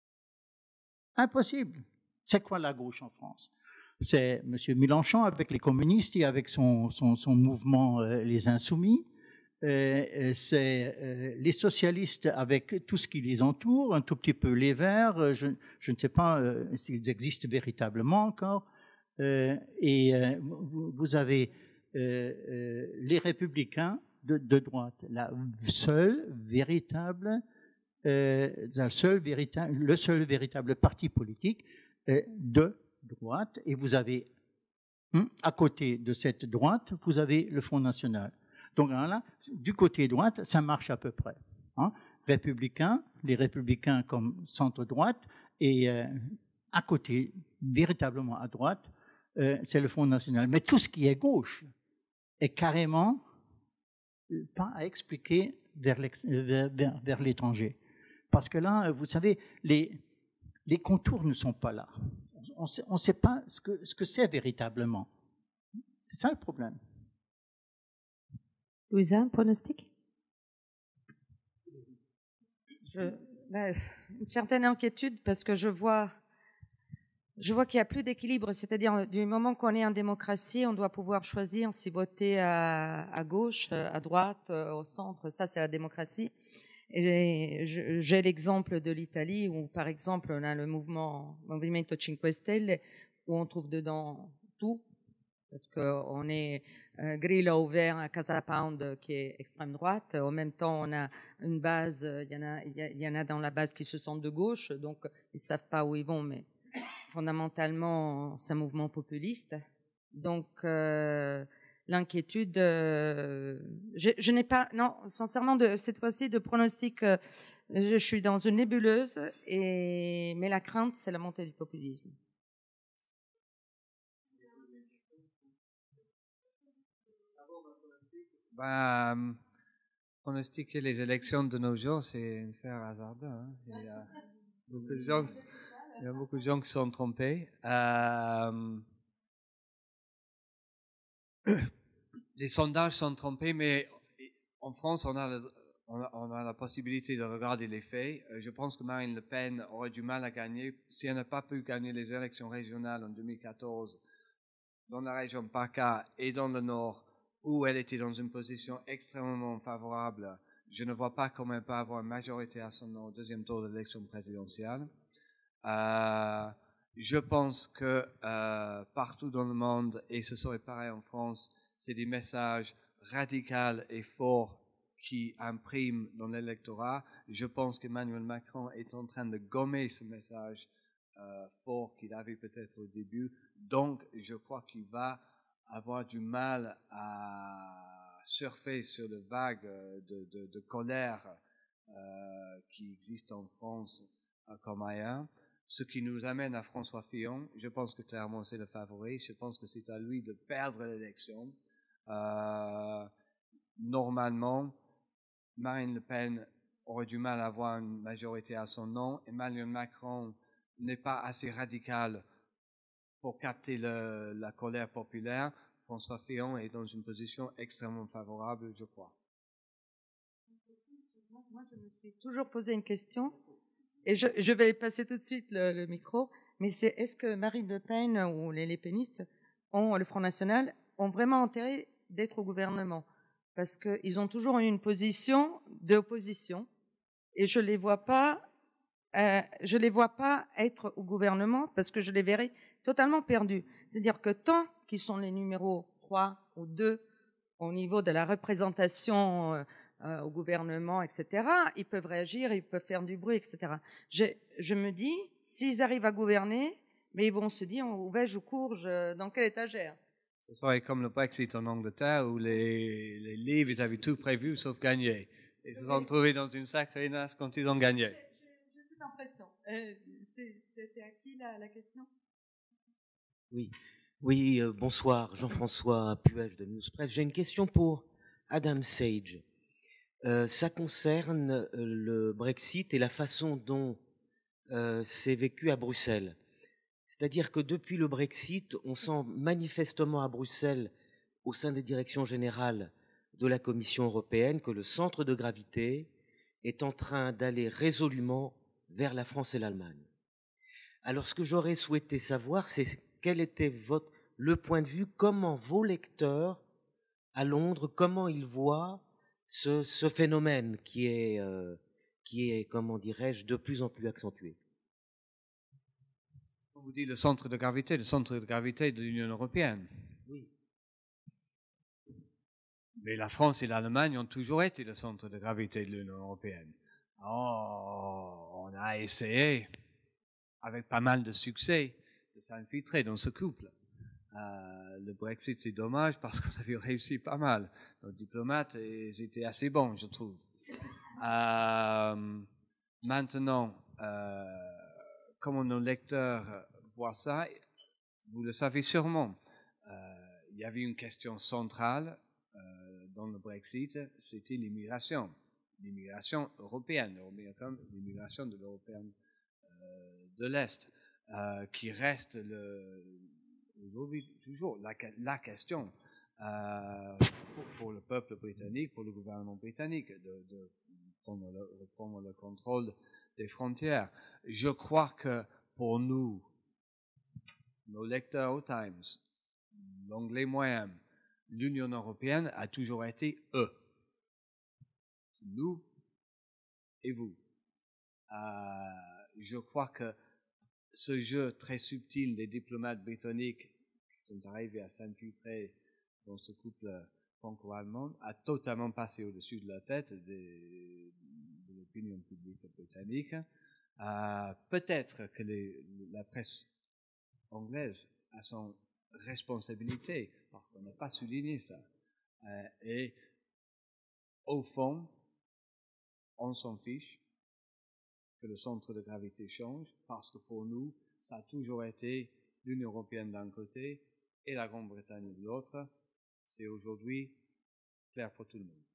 Impossible. C'est quoi la gauche en France? C'est M. Mélenchon avec les communistes et avec son, son, son mouvement euh, Les Insoumis. Euh, c'est euh, les socialistes avec tout ce qui les entoure, un tout petit peu les Verts, je, je ne sais pas euh, s'ils existent véritablement encore. Euh, et euh, vous, vous avez euh, euh, les Républicains de, de droite, la seule véritable, euh, la seule véritable, le seul véritable parti politique euh, de droite, et vous avez, hum, à côté de cette droite, vous avez le Front National. Donc là, du côté droite, ça marche à peu près. Hein. Républicains, les républicains comme centre-droite, et euh, à côté, véritablement à droite, euh, c'est le Front National. Mais tout ce qui est gauche est carrément pas à expliquer vers, vers, vers, vers l'étranger. Parce que là, vous savez, les, les contours ne sont pas là. On ne sait pas ce que, ce que c'est véritablement. C'est ça le problème. Louisa, un pronostic? Je, ben, une certaine inquiétude parce que je vois, je vois qu'il n'y a plus d'équilibre. C'est-à-dire, du moment qu'on est en démocratie, on doit pouvoir choisir si voter à, à gauche, à droite, au centre. Ça, c'est la démocratie. Et j'ai l'exemple de l'Italie où, par exemple, on a le mouvement Movimento cinque Stelle où on trouve dedans tout, parce qu'on est euh, Grillo ouvert à Casa Pound qui est extrême droite. En même temps, on a une base, il y en a, il y, y en a dans la base qui se sentent de gauche, donc ils savent pas où ils vont, mais fondamentalement, c'est un mouvement populiste. Donc, euh, l'inquiétude, euh, je, je n'ai pas, non, sincèrement, de, cette fois-ci, de pronostic, euh, je, je suis dans une nébuleuse, et, mais la crainte, c'est la montée du populisme. Ben, pronostiquer les élections de nos jours, c'est une affaire hasardeuse. Hein. Il y a beaucoup de gens, il y a beaucoup de gens qui sont trompés. Euh, les sondages sont trompés, mais en France, on a, le, on, a, on a la possibilité de regarder les faits. Je pense que Marine Le Pen aurait du mal à gagner si elle n'a pas pu gagner les élections régionales en deux mille quatorze dans la région PACA et dans le Nord, où elle était dans une position extrêmement favorable. Je ne vois pas comment elle peut avoir une majorité à son nom au deuxième tour de l'élection présidentielle. Euh, je pense que euh, partout dans le monde, et ce serait pareil en France, c'est des messages radicaux et forts qui impriment dans l'électorat. Je pense qu'Emmanuel Macron est en train de gommer ce message euh, fort qu'il avait peut-être au début. Donc, je crois qu'il va avoir du mal à surfer sur le vague de, de, de colère euh, qui existe en France euh, comme ailleurs. Ce qui nous amène à François Fillon. Je pense que clairement c'est le favori. Je pense que c'est à lui de perdre l'élection. Euh, normalement, Marine Le Pen aurait du mal à avoir une majorité à son nom. Emmanuel Macron n'est pas assez radical pour capter le, la colère populaire. François Fillon est dans une position extrêmement favorable, je crois. Moi, je me suis toujours posé une question, et je, je vais passer tout de suite le, le micro, mais c'est est-ce que Marine Le Pen ou les Le Penistes, ont, le Front National, ont vraiment intérêt d'être au gouvernement? Parce qu'ils ont toujours eu une position d'opposition, et je les vois pas, euh, je les vois pas être au gouvernement, parce que je les verrais totalement perdus. C'est-à-dire que tant qu'ils sont les numéros trois ou deux au niveau de la représentation euh, euh, au gouvernement, et cetera, ils peuvent réagir, ils peuvent faire du bruit, et cetera. Je, je me dis, s'ils arrivent à gouverner, mais ils vont se dire, où vais-je, où cours-je, dans quelle étagère? Ce serait comme le Brexit en Angleterre, où les, les Libres, ils avaient tout prévu sauf gagner. Ils se sont trouvés dans une sacrée nasse quand ils ont gagné. J'ai cette impression. Euh, C'était à qui la, la question? Oui, oui euh, bonsoir, Jean-François Puech de Newspress. J'ai une question pour Adam Sage. Euh, ça concerne euh, le Brexit et la façon dont euh, c'est vécu à Bruxelles. C'est-à-dire que depuis le Brexit, on sent manifestement à Bruxelles, au sein des directions générales de la Commission européenne, que le centre de gravité est en train d'aller résolument vers la France et l'Allemagne. Alors, ce que j'aurais souhaité savoir, c'est quel était votre, le point de vue, comment vos lecteurs à Londres, comment ils voient ce, ce phénomène qui est, euh, qui est, comment dirais-je, de plus en plus accentué. On vous dit le centre de gravité, le centre de gravité de l'Union européenne. Oui. Mais la France et l'Allemagne ont toujours été le centre de gravité de l'Union européenne. Oh, on a essayé, avec pas mal de succès, de s'infiltrer dans ce couple. Euh, le Brexit, c'est dommage parce qu'on avait réussi pas mal. Nos diplomates, ils étaient assez bons, je trouve. Euh, maintenant, euh, comment nos lecteurs voient ça, vous le savez sûrement. Euh, il y avait une question centrale euh, dans le Brexit, c'était l'immigration. L'immigration européenne, l'immigration de l'Européenne euh, de l'Est, euh, qui reste le, aujourd'hui toujours la, la question euh, pour, pour le peuple britannique, pour le gouvernement britannique, de, de prendre, le, de prendre le contrôle des frontières. Je crois que pour nous, nos lecteurs au Times, l'anglais moyen, l'Union européenne a toujours été eux. Nous et vous. Euh, je crois que ce jeu très subtil des diplomates britanniques qui sont arrivés à s'infiltrer dans ce couple franco-allemand a totalement passé au-dessus de la tête des, de l'opinion publique britannique. Euh, peut-être que les, la presse anglaise a son responsabilité, parce qu'on n'a pas souligné ça. Euh, et au fond, on s'en fiche que le centre de gravité change, parce que pour nous, ça a toujours été l'Union européenne d'un côté et la Grande-Bretagne de l'autre. C'est aujourd'hui clair pour tout le monde.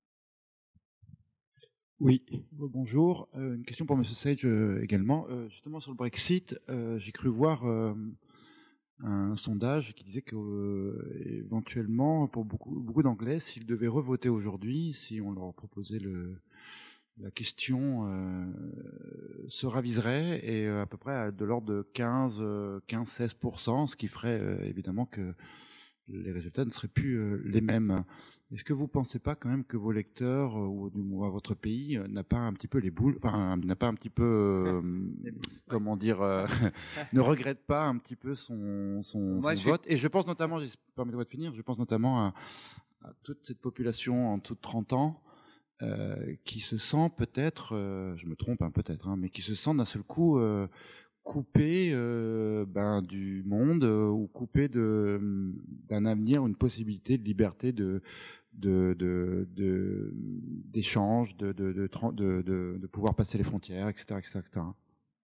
Oui, bonjour. Euh, une question pour M. Sage euh, également. Euh, justement sur le Brexit, euh, j'ai cru voir euh, un sondage qui disait que euh, éventuellement, pour beaucoup, beaucoup d'Anglais, s'ils devaient revoter aujourd'hui, si on leur proposait le, la question, euh, se raviserait et euh, à peu près de l'ordre de quinze à seize pour cent, ce qui ferait euh, évidemment que les résultats ne seraient plus euh, les mêmes. Est-ce que vous ne pensez pas quand même que vos lecteurs, euh, ou du moins votre pays, euh, n'a pas un petit peu les boules, enfin, n'a pas un petit peu, euh, comment dire, euh, ne regrette pas un petit peu son, son, Moi, son je vote? Et je pense notamment, permettez-moi de finir, je pense notamment à, à toute cette population en dessous de trente ans euh, qui se sent peut-être, euh, je me trompe hein, peut-être, hein, mais qui se sent d'un seul coup euh, coupé euh, ben, du monde euh, ou coupé de, d'un avenir, une possibilité de liberté de, de, de, de, d'échange, de, de, de, de, de, de pouvoir passer les frontières, et cetera, et cetera, et cetera.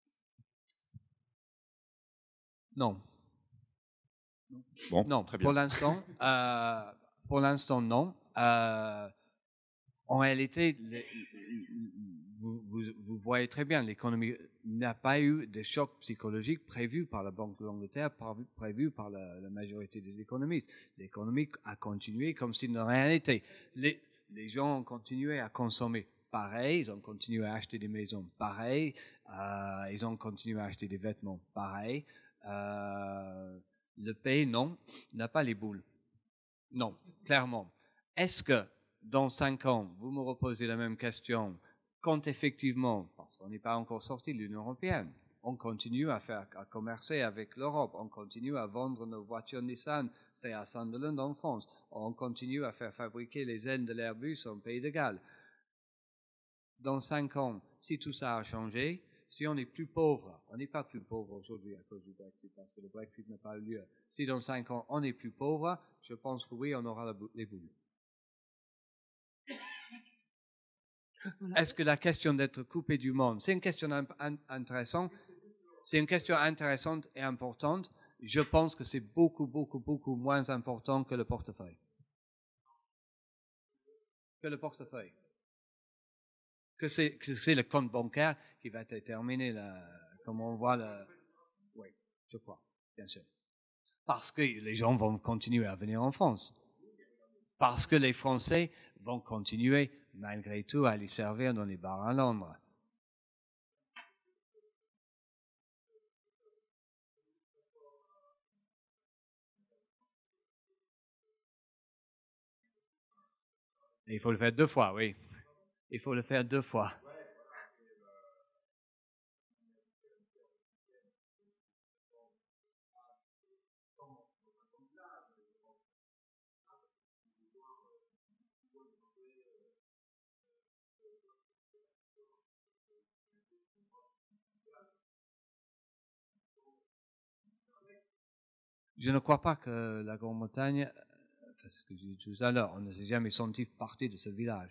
Non. Bon, non, très bien. Pour l'instant, euh, pour l'instant, non. Euh, en réalité, les, vous, vous, vous voyez très bien, l'économie n'a pas eu de choc psychologique prévu par la Banque de l'Angleterre, prévu par la, la majorité des économistes. L'économie a continué comme si de rien n'était. Les, les gens ont continué à consommer pareil, ils ont continué à acheter des maisons pareil, euh, ils ont continué à acheter des vêtements pareil. Euh, le pays, non, n'a pas les boules. Non, clairement. Est-ce que dans cinq ans, vous me reposez la même question, quand effectivement, parce qu'on n'est pas encore sorti de l'Union européenne, on continue à faire, à commercer avec l'Europe, on continue à vendre nos voitures Nissan faites à Sunderland en France, on continue à faire fabriquer les ailes de l'Airbus en Pays de Galles. Dans cinq ans, si tout ça a changé, si on est plus pauvre, on n'est pas plus pauvre aujourd'hui à cause du Brexit, parce que le Brexit n'a pas eu lieu. Si dans cinq ans, on est plus pauvre, je pense que oui, on aura les boules. Voilà. Est-ce que la question d'être coupé du monde, c'est une question intéressante, c'est une question intéressante et importante. Je pense que c'est beaucoup, beaucoup, beaucoup moins important que le portefeuille. Que le portefeuille. Que c'est, que c'est le compte bancaire qui va déterminer la, comment on voit le... Oui, je crois, bien sûr. Parce que les gens vont continuer à venir en France. Parce que les Français vont continuer, malgré tout, à les servir dans les bars à Londres. Et il faut le faire deux fois, oui. Il faut le faire deux fois. Je ne crois pas que la Grande-Bretagne, parce que j'ai dit tout à l'heure, on ne s'est jamais senti partie de ce village.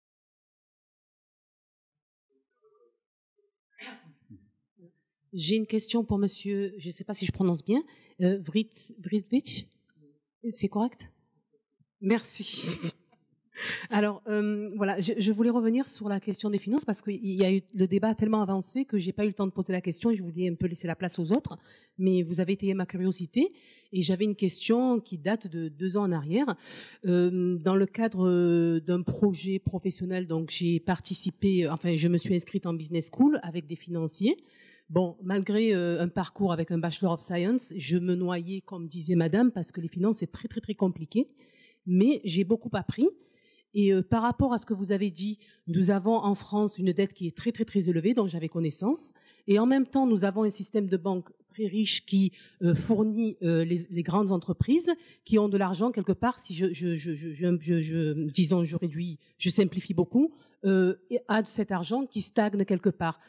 J'ai une question pour monsieur, je ne sais pas si je prononce bien, euh, Vritvich, c'est correct? Merci. Alors, euh, voilà, je, je voulais revenir sur la question des finances parce qu'il y a eu le débat a tellement avancé que j'ai pas eu le temps de poser la question et je voulais un peu laisser la place aux autres. Mais vous avez étayé ma curiosité et j'avais une question qui date de deux ans en arrière. Euh, dans le cadre d'un projet professionnel, donc j'ai participé, enfin, je me suis inscrite en business school avec des financiers. Bon, malgré euh, un parcours avec un Bachelor of Science, je me noyais, comme disait madame, parce que les finances, c'est très, très, très compliqué. Mais j'ai beaucoup appris. Et euh, par rapport à ce que vous avez dit, nous avons en France une dette qui est très, très, très élevée, dont j'avais connaissance. Et en même temps, nous avons un système de banque très riche qui euh, fournit euh, les, les grandes entreprises qui ont de l'argent quelque part, si je, je, je, je, je, je disons, je réduis, je simplifie beaucoup, euh, à cet argent qui stagne quelque part.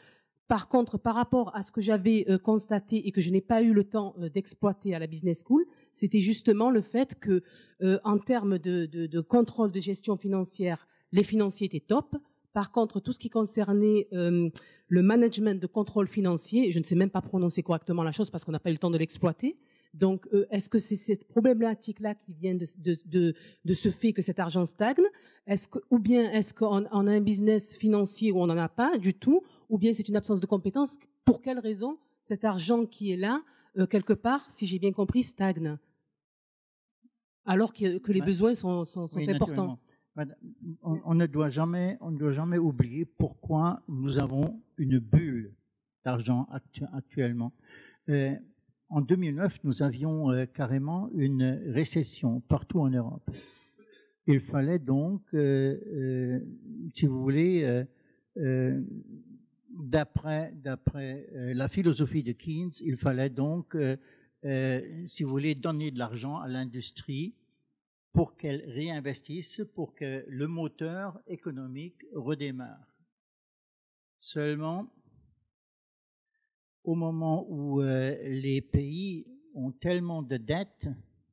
Par contre, par rapport à ce que j'avais euh, constaté et que je n'ai pas eu le temps euh, d'exploiter à la Business School, c'était justement le fait que, euh, en termes de, de, de contrôle de gestion financière, les financiers étaient top. Par contre, tout ce qui concernait euh, le management de contrôle financier, je ne sais même pas prononcer correctement la chose parce qu'on n'a pas eu le temps de l'exploiter. Donc, euh, est-ce que c'est cette problématique-là qui vient de, de, de, de ce fait que cet argent stagne, est-ce que, ou bien est-ce qu'on on a un business financier où on n'en a pas du tout, ou bien c'est une absence de compétences? Pour quelle raison cet argent qui est là, euh, quelque part, si j'ai bien compris, stagne, alors que, que les besoins sont, sont, sont oui, importants? On, on, ne doit jamais, on ne doit jamais oublier pourquoi nous avons une bulle d'argent actu actuellement. Euh, en deux mille neuf, nous avions euh, carrément une récession partout en Europe. Il fallait donc, euh, euh, si vous voulez, euh, euh, d'après d'après euh, la philosophie de Keynes, il fallait donc, euh, euh, si vous voulez, donner de l'argent à l'industrie pour qu'elle réinvestisse, pour que le moteur économique redémarre. Seulement, au moment où euh, les pays ont tellement de dettes,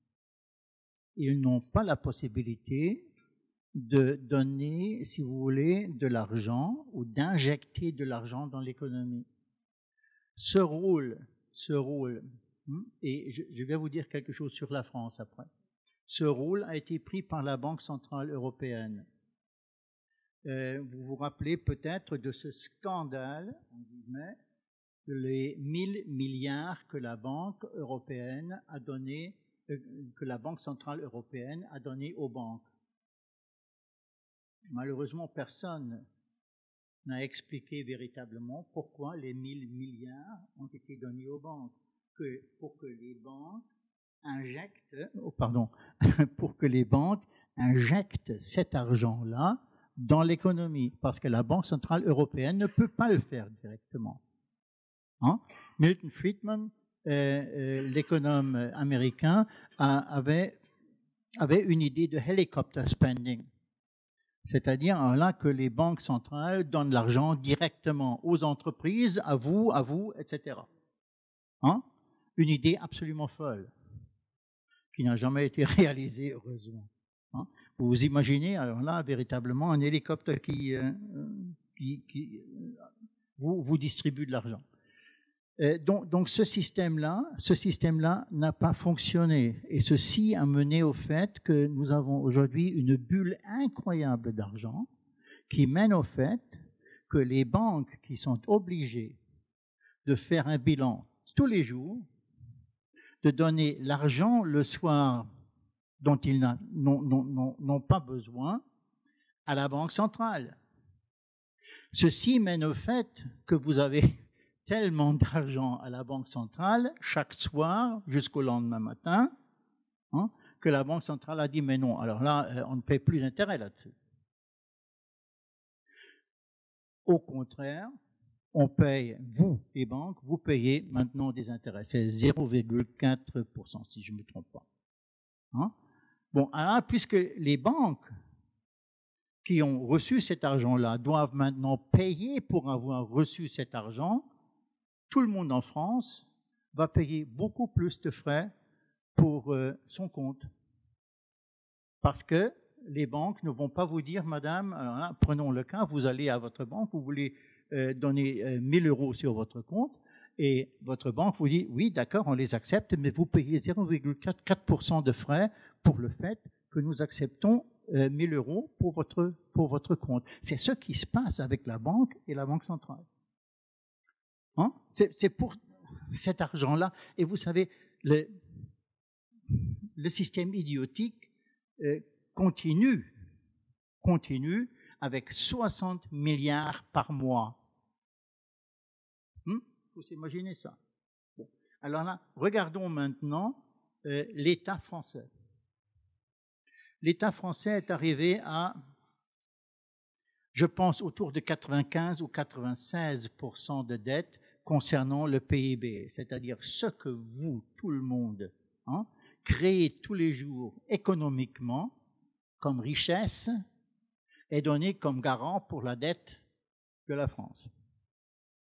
ils n'ont pas la possibilité de donner, si vous voulez, de l'argent ou d'injecter de l'argent dans l'économie. Ce rôle, ce rôle, et je, je vais vous dire quelque chose sur la France après. Ce rôle a été pris par la Banque centrale européenne. Euh, vous vous rappelez peut-être de ce scandale, en guillemets, les mille milliards que la Banque européenne a donné, euh, que la Banque centrale européenne a donné aux banques. Malheureusement, personne n'a expliqué véritablement pourquoi les mille milliards ont été donnés aux banques. Que, pour que les banques injectent, oh pardon, pour que les banques injectent cet argent-là dans l'économie, parce que la Banque centrale européenne ne peut pas le faire directement. Hein? Milton Friedman, euh, euh, l'économe américain, a, avait, avait une idée de helicopter spending, c'est-à-dire là que les banques centrales donnent l'argent directement aux entreprises, à vous, à vous, et cetera. Hein? Une idée absolument folle, qui n'a jamais été réalisée, heureusement. Hein? Vous vous imaginez, alors là, véritablement, un hélicoptère qui, euh, qui, qui euh, vous, vous distribue de l'argent. Euh, donc, donc ce système-là, ce système-là n'a pas fonctionné. Et ceci a mené au fait que nous avons aujourd'hui une bulle incroyable d'argent qui mène au fait que les banques qui sont obligées de faire un bilan tous les jours, de donner l'argent le soir dont ils n'ont pas besoin à la Banque centrale. Ceci mène au fait que vous avez tellement d'argent à la Banque centrale chaque soir jusqu'au lendemain matin, hein, que la Banque centrale a dit mais non, alors là, on ne paie plus d'intérêt là-dessus. Au contraire, on paye, vous, les banques, vous payez maintenant des intérêts. C'est zéro virgule quatre pour cent, si je ne me trompe pas. Hein? Bon, alors, puisque les banques qui ont reçu cet argent-là doivent maintenant payer pour avoir reçu cet argent, tout le monde en France va payer beaucoup plus de frais pour euh, son compte. Parce que les banques ne vont pas vous dire, madame, alors là, prenons le cas, vous allez à votre banque, vous voulez euh, donner euh, mille euros sur votre compte, et votre banque vous dit, oui, d'accord, on les accepte, mais vous payez zéro virgule quatre pour cent de frais pour le fait que nous acceptons euh, mille euros pour votre, pour votre compte. C'est ce qui se passe avec la banque et la Banque centrale. Hein? C'est pour cet argent-là. Et vous savez, le, le système idiotique euh, continue, continue avec soixante milliards par mois. Hum? Vous imaginez ça? Bon. Alors là, regardons maintenant euh, l'État français. L'État français est arrivé à, je pense, autour de quatre-vingt-quinze ou quatre-vingt-seize pour cent de dette concernant le P I B, c'est-à-dire ce que vous, tout le monde, hein, créez tous les jours économiquement comme richesse est donné comme garant pour la dette de la France.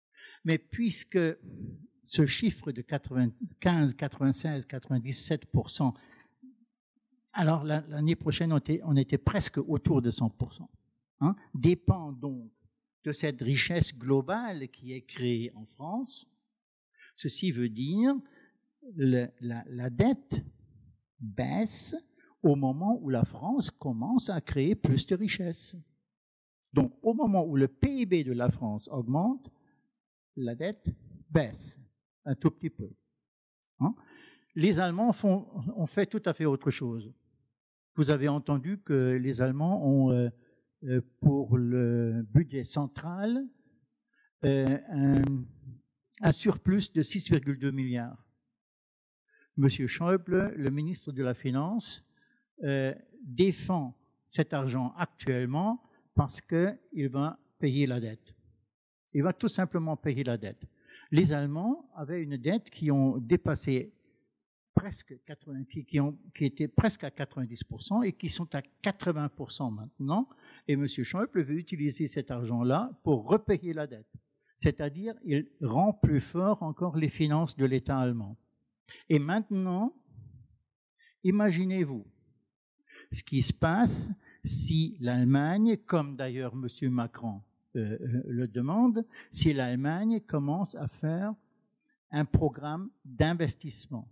Mais puisque ce chiffre de quatre-vingt-quinze, quatre-vingt-seize, quatre-vingt-dix-sept pour cent, alors l'année prochaine, on était, on était presque autour de cent pour cent, hein, dépend donc de cette richesse globale qui est créée en France. Ceci veut dire le, la, la dette baisse au moment où la France commence à créer plus de richesses. Donc, au moment où le P I B de la France augmente, la dette baisse un tout petit peu. Hein? Les Allemands font, ont fait tout à fait autre chose. Vous avez entendu que les Allemands ont, euh, pour le budget central, euh, un, un surplus de six virgule deux milliards. Monsieur Schäuble, le ministre de la Finance, euh, défend cet argent actuellement parce qu'il va payer la dette. Il va tout simplement payer la dette. Les Allemands avaient une dette qui ont dépassé presque quatre-vingts, qui, ont, qui était presque à quatre-vingt-dix pour cent et qui sont à quatre-vingts pour cent maintenant. Et M. Schäuble veut utiliser cet argent-là pour repayer la dette. C'est-à-dire, il rend plus fort encore les finances de l'État allemand. Et maintenant, imaginez-vous ce qui se passe si l'Allemagne, comme d'ailleurs M. Macron euh, le demande, si l'Allemagne commence à faire un programme d'investissement.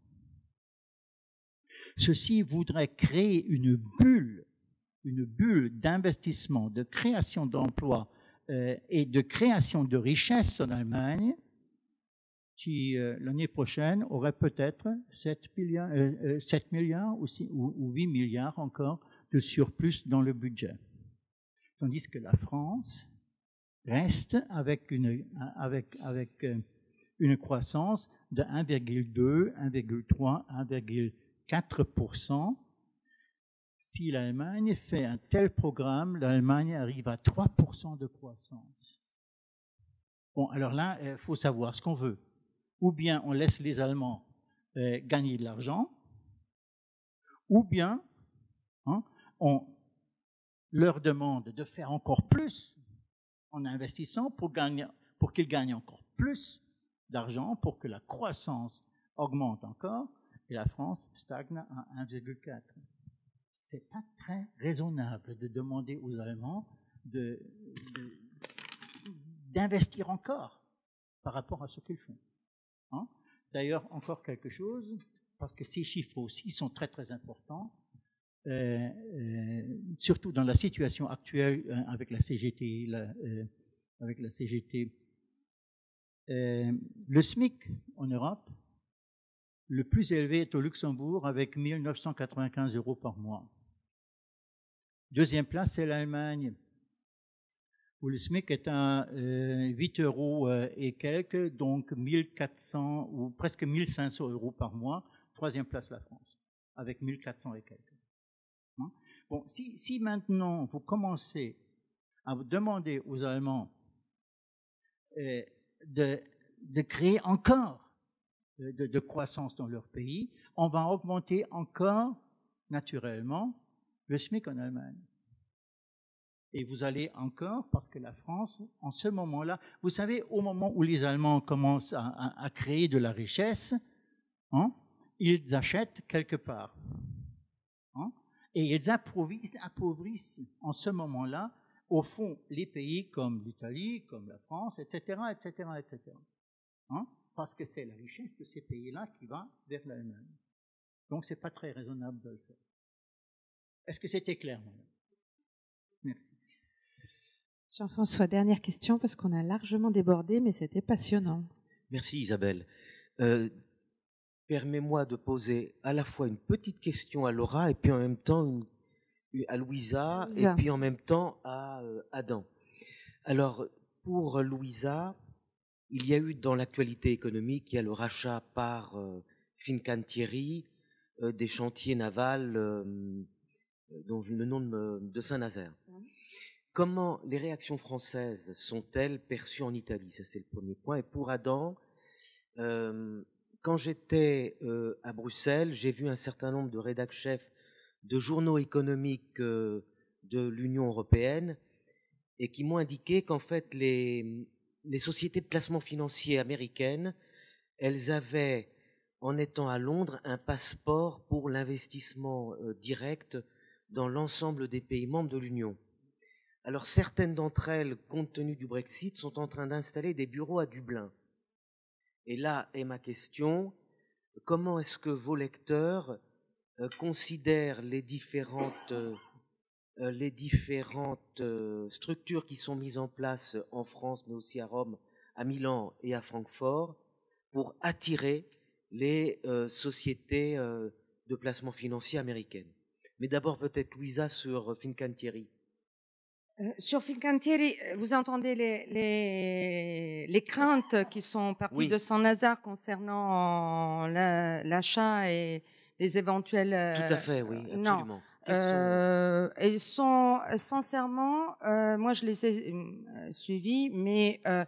Ceci voudrait créer une bulle, une bulle d'investissement, de création d'emplois euh, et de création de richesses en Allemagne, qui euh, l'année prochaine aurait peut-être sept milliards, euh, sept milliards ou, ou, ou huit milliards encore de surplus dans le budget. Tandis que la France reste avec une, avec, avec une croissance de un virgule deux, un virgule trois, un virgule quatre pour cent. Si l'Allemagne fait un tel programme, l'Allemagne arrive à trois pour cent de croissance. Bon, alors là, il faut savoir ce qu'on veut. Ou bien on laisse les Allemands euh, gagner de l'argent, ou bien hein, on leur demande de faire encore plus en investissant pour, gagner, pour qu'ils gagnent encore plus d'argent, pour que la croissance augmente encore, et la France stagne à un virgule quatre. Ce n'est pas très raisonnable de demander aux Allemands de, de, d'investir encore par rapport à ce qu'ils font. Hein? D'ailleurs, encore quelque chose, parce que ces chiffres aussi sont très très importants, euh, euh, surtout dans la situation actuelle euh, avec la C G T, la, euh, avec la C G T. Euh, le SMIC en Europe, le plus élevé est au Luxembourg avec mille neuf cent quatre-vingt-quinze euros par mois. Deuxième place, c'est l'Allemagne, où le SMIC est à euh, huit euros et quelques, donc mille quatre cents ou presque mille cinq cents euros par mois. Troisième place, la France, avec mille quatre cents et quelques. Hein? Bon, si, si maintenant vous commencez à vous demander aux Allemands euh, de, de créer encore de, de croissance dans leur pays, on va augmenter encore naturellement le SMIC en Allemagne. Et vous allez encore, parce que la France, en ce moment-là, vous savez, au moment où les Allemands commencent à, à, à créer de la richesse, hein, ils achètent quelque part. Hein, et ils appauvrissent, appauvrissent en ce moment-là, au fond, les pays comme l'Italie, comme la France, et cetera, et cetera, et cetera. Hein, parce que c'est la richesse de ces pays-là qui va vers l'Allemagne. Donc, ce n'est pas très raisonnable de le faire. Est-ce que c'était clair, madame? Merci. Jean-François, dernière question, parce qu'on a largement débordé, mais c'était passionnant. Merci Isabelle. Euh, permets-moi de poser à la fois une petite question à Laura et puis en même temps une, une, à Louisa, Louisa et puis en même temps à euh, Adam. Alors, pour Louisa, il y a eu dans l'actualité économique, il y a le rachat par euh, Fincantieri euh, des chantiers navals euh, dont le nom de, de Saint-Nazaire. Mmh. Comment les réactions françaises sont-elles perçues en Italie? Ça, c'est le premier point. Et pour Adam, euh, quand j'étais euh, à Bruxelles, j'ai vu un certain nombre de rédacteurs-chefs de journaux économiques euh, de l'Union européenne et qui m'ont indiqué qu'en fait, les, les sociétés de placement financier américaines, elles avaient, en étant à Londres, un passeport pour l'investissement euh, direct dans l'ensemble des pays membres de l'Union. Alors certaines d'entre elles, compte tenu du Brexit, sont en train d'installer des bureaux à Dublin. Et là est ma question, comment est-ce que vos lecteurs euh, considèrent les différentes, euh, les différentes euh, structures qui sont mises en place en France, mais aussi à Rome, à Milan et à Francfort, pour attirer les euh, sociétés euh, de placement financier américaines? Mais d'abord peut-être Louisa sur Fincantieri. Euh, sur Fincantieri, vous entendez les, les, les craintes qui sont parties Oui. de Saint-Nazaire concernant la, l'achat et les éventuels... Euh, Tout à fait, oui, absolument. Non. Euh, sont... Ils sont, sincèrement, euh, moi je les ai euh, suivis, mais euh,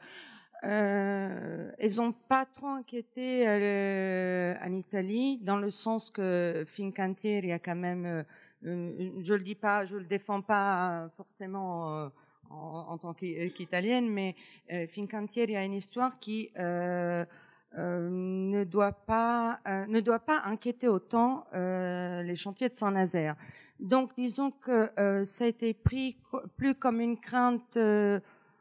euh, ils n'ont pas trop inquiété euh, en Italie, dans le sens que Fincantieri a quand même... Euh, je le dis pas, je le défends pas forcément euh, en, en tant qu'italienne, mais euh, Fincantieri a une histoire qui euh, euh, ne doit pas euh, ne doit pas inquiéter autant euh, les chantiers de Saint-Nazaire. Donc, disons que euh, ça a été pris plus comme une crainte euh,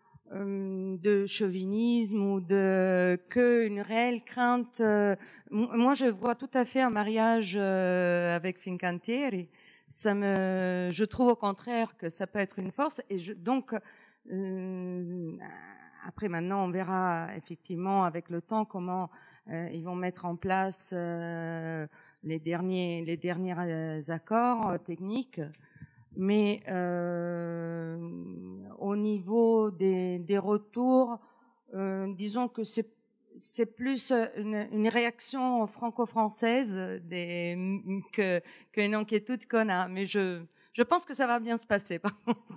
de chauvinisme ou de que une réelle crainte. Euh, moi, je vois tout à fait un mariage euh, avec Fincantieri. Ça me, je trouve au contraire que ça peut être une force. Et je, donc, euh, après maintenant, on verra effectivement avec le temps comment euh, ils vont mettre en place euh, les derniers, les derniers euh, accords euh, techniques. Mais euh, au niveau des, des retours, euh, disons que c'est c'est plus une, une réaction franco-française des, que, qu'une inquiétude qu'on a. Mais je, je pense que ça va bien se passer, par contre.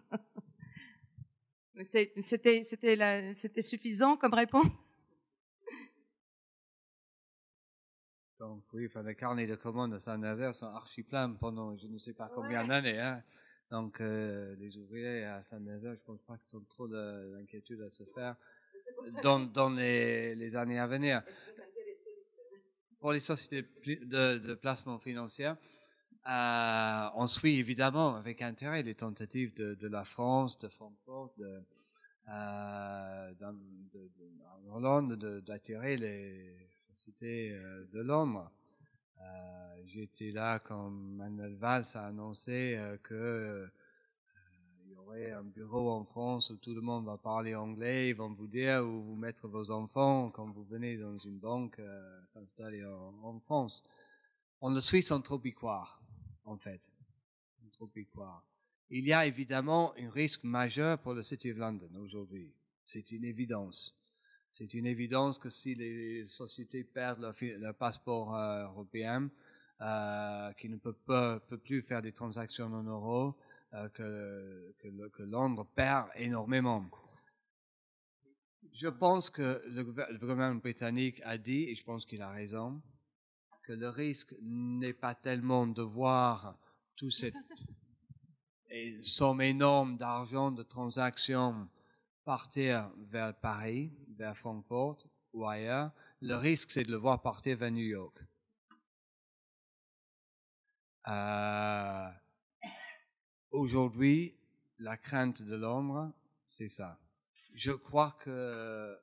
C'était, c'était, la, c'était suffisant comme réponse? Donc oui, enfin, les carnets de commandes de Saint-Nazaire sont archi pleins pendant je ne sais pas combien ouais. d'années. Hein. Donc euh, les ouvriers à Saint-Nazaire, je ne pense pas qu'ils ont trop d'inquiétude à se faire dans, dans les, les années à venir. Pour les sociétés de, de placement financier, euh, on suit évidemment avec intérêt les tentatives de, de la France, de Francfort, de, euh, de, de, de en Hollande, d'attirer les sociétés euh, de Londres. Euh, J'étais là quand Manuel Valls a annoncé euh, que euh, il y aurait un bureau en France où tout le monde va parler anglais, ils vont vous dire où vous mettre vos enfants quand vous venez dans une banque euh, s'installer en, en France. On le suit sans trop y croire, en fait. Sans trop y croire. Il y a évidemment un risque majeur pour le City of London aujourd'hui. C'est une évidence. C'est une évidence que si les sociétés perdent leur, leur passeport euh, européen, euh, qui ne peut, pas, peut plus faire des transactions en euros, euh, que, que, le, que Londres perd énormément. Je pense que le, le gouvernement britannique a dit, et je pense qu'il a raison, que le risque n'est pas tellement de voir toute cette somme énorme d'argent, de transactions partir vers Paris, vers Francfort ou ailleurs. Le risque, c'est de le voir partir vers New York. Euh, aujourd'hui, la crainte de Londres, c'est ça. Je crois que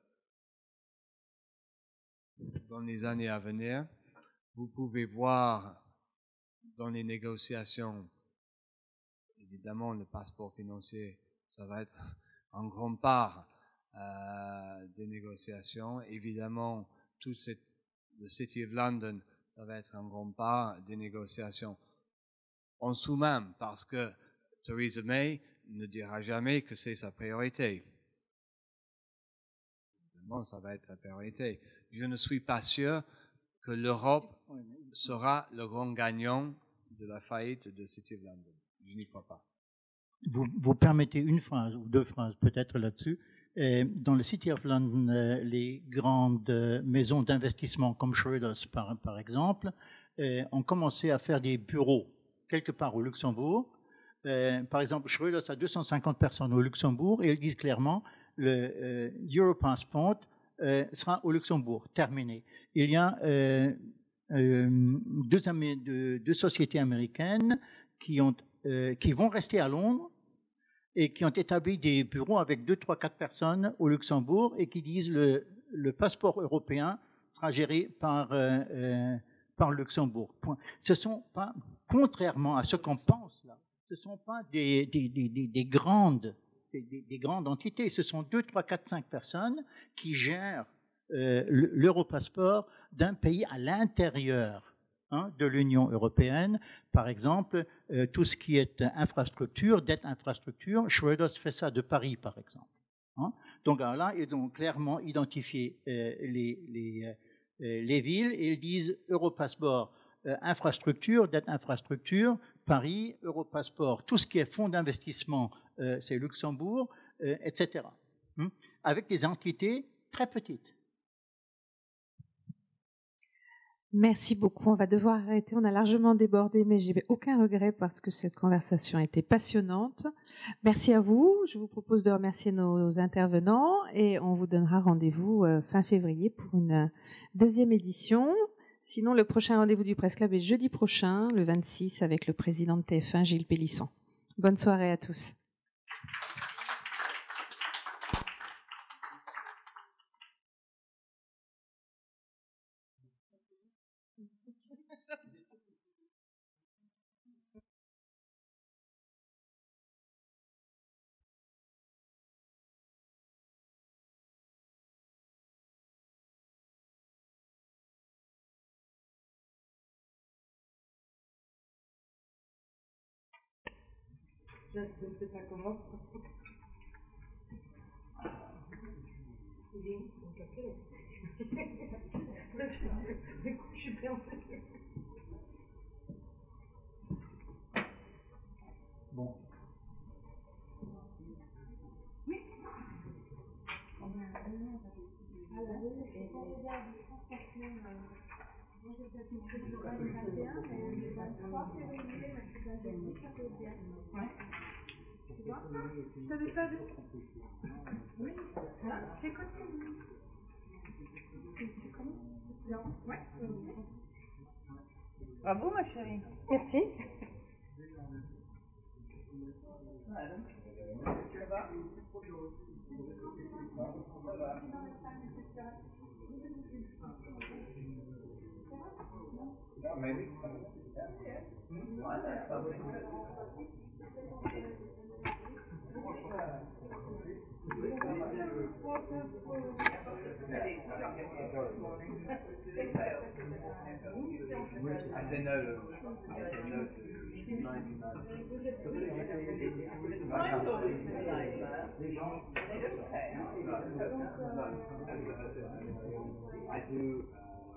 dans les années à venir, vous pouvez voir dans les négociations, évidemment, le passeport financier, ça va être en grande part euh, des négociations. Évidemment, tout cette, le City of London, ça va être en grande part des négociations. En sous-main, parce que Theresa May ne dira jamais que c'est sa priorité. Évidemment, ça va être sa priorité. Je ne suis pas sûr que l'Europe sera le grand gagnant de la faillite de City of London. Je n'y crois pas. Vous, vous permettez une phrase ou deux phrases peut-être là-dessus. Dans le City of London, les grandes maisons d'investissement comme Schroders par, par exemple, ont commencé à faire des bureaux quelque part au Luxembourg. Par exemple, Schroders a deux cent cinquante personnes au Luxembourg et ils disent clairement le euh, Europassport euh, sera au Luxembourg, terminé. Il y a euh, euh, deux, deux, deux sociétés américaines qui, ont, euh, qui vont rester à Londres et qui ont établi des bureaux avec deux, trois, quatre personnes au Luxembourg et qui disent le, le passeport européen sera géré par, euh, euh, par le Luxembourg. Point. Ce sont pas, contrairement à ce qu'on pense là, ce ne sont pas des, des, des, des, des grandes Des, des grandes entités. Ce sont deux, trois, quatre, cinq personnes qui gèrent euh, l'Europasseport d'un pays à l'intérieur hein, de l'Union européenne. Par exemple, euh, tout ce qui est infrastructure, dette infrastructure, Schroeder fait ça de Paris, par exemple. Hein. Donc alors là, ils ont clairement identifié euh, les, les, euh, les villes et ils disent Europasseport, euh, infrastructure, dette infrastructure, Paris, Europasseport, tout ce qui est fonds d'investissement, euh, c'est Luxembourg, euh, et cetera. Hum, avec des entités très petites. Merci beaucoup. On va devoir arrêter. On a largement débordé, mais j'ai aucun regret parce que cette conversation a été passionnante. Merci à vous. Je vous propose de remercier nos intervenants et on vous donnera rendez-vous euh, fin février pour une deuxième édition. Sinon, le prochain rendez-vous du Presse Club est jeudi prochain, le vingt-six, avec le président de T F un, Gilles Pélisson. Bonne soirée à tous. Je ne sais pas comment. Il est où mon café? Je suis perdue. Bon. Oui. On a un lien à la rue et on regarde franchement. Moi j'ai peut-être une chose pour le vingt et un, mais le vingt-trois février, je suis dans une ça peut bien. Ouais. Tu vois ça? Je t'avais pas vu? Oui, c'est côté. Tu commences? Ouais. Bravo ma chérie. Merci. Ça va? Maybe. I do.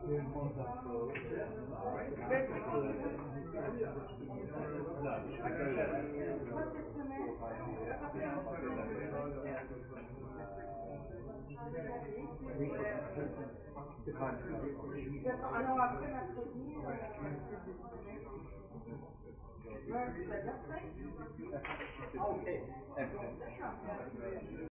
Alors après mercredi, euh...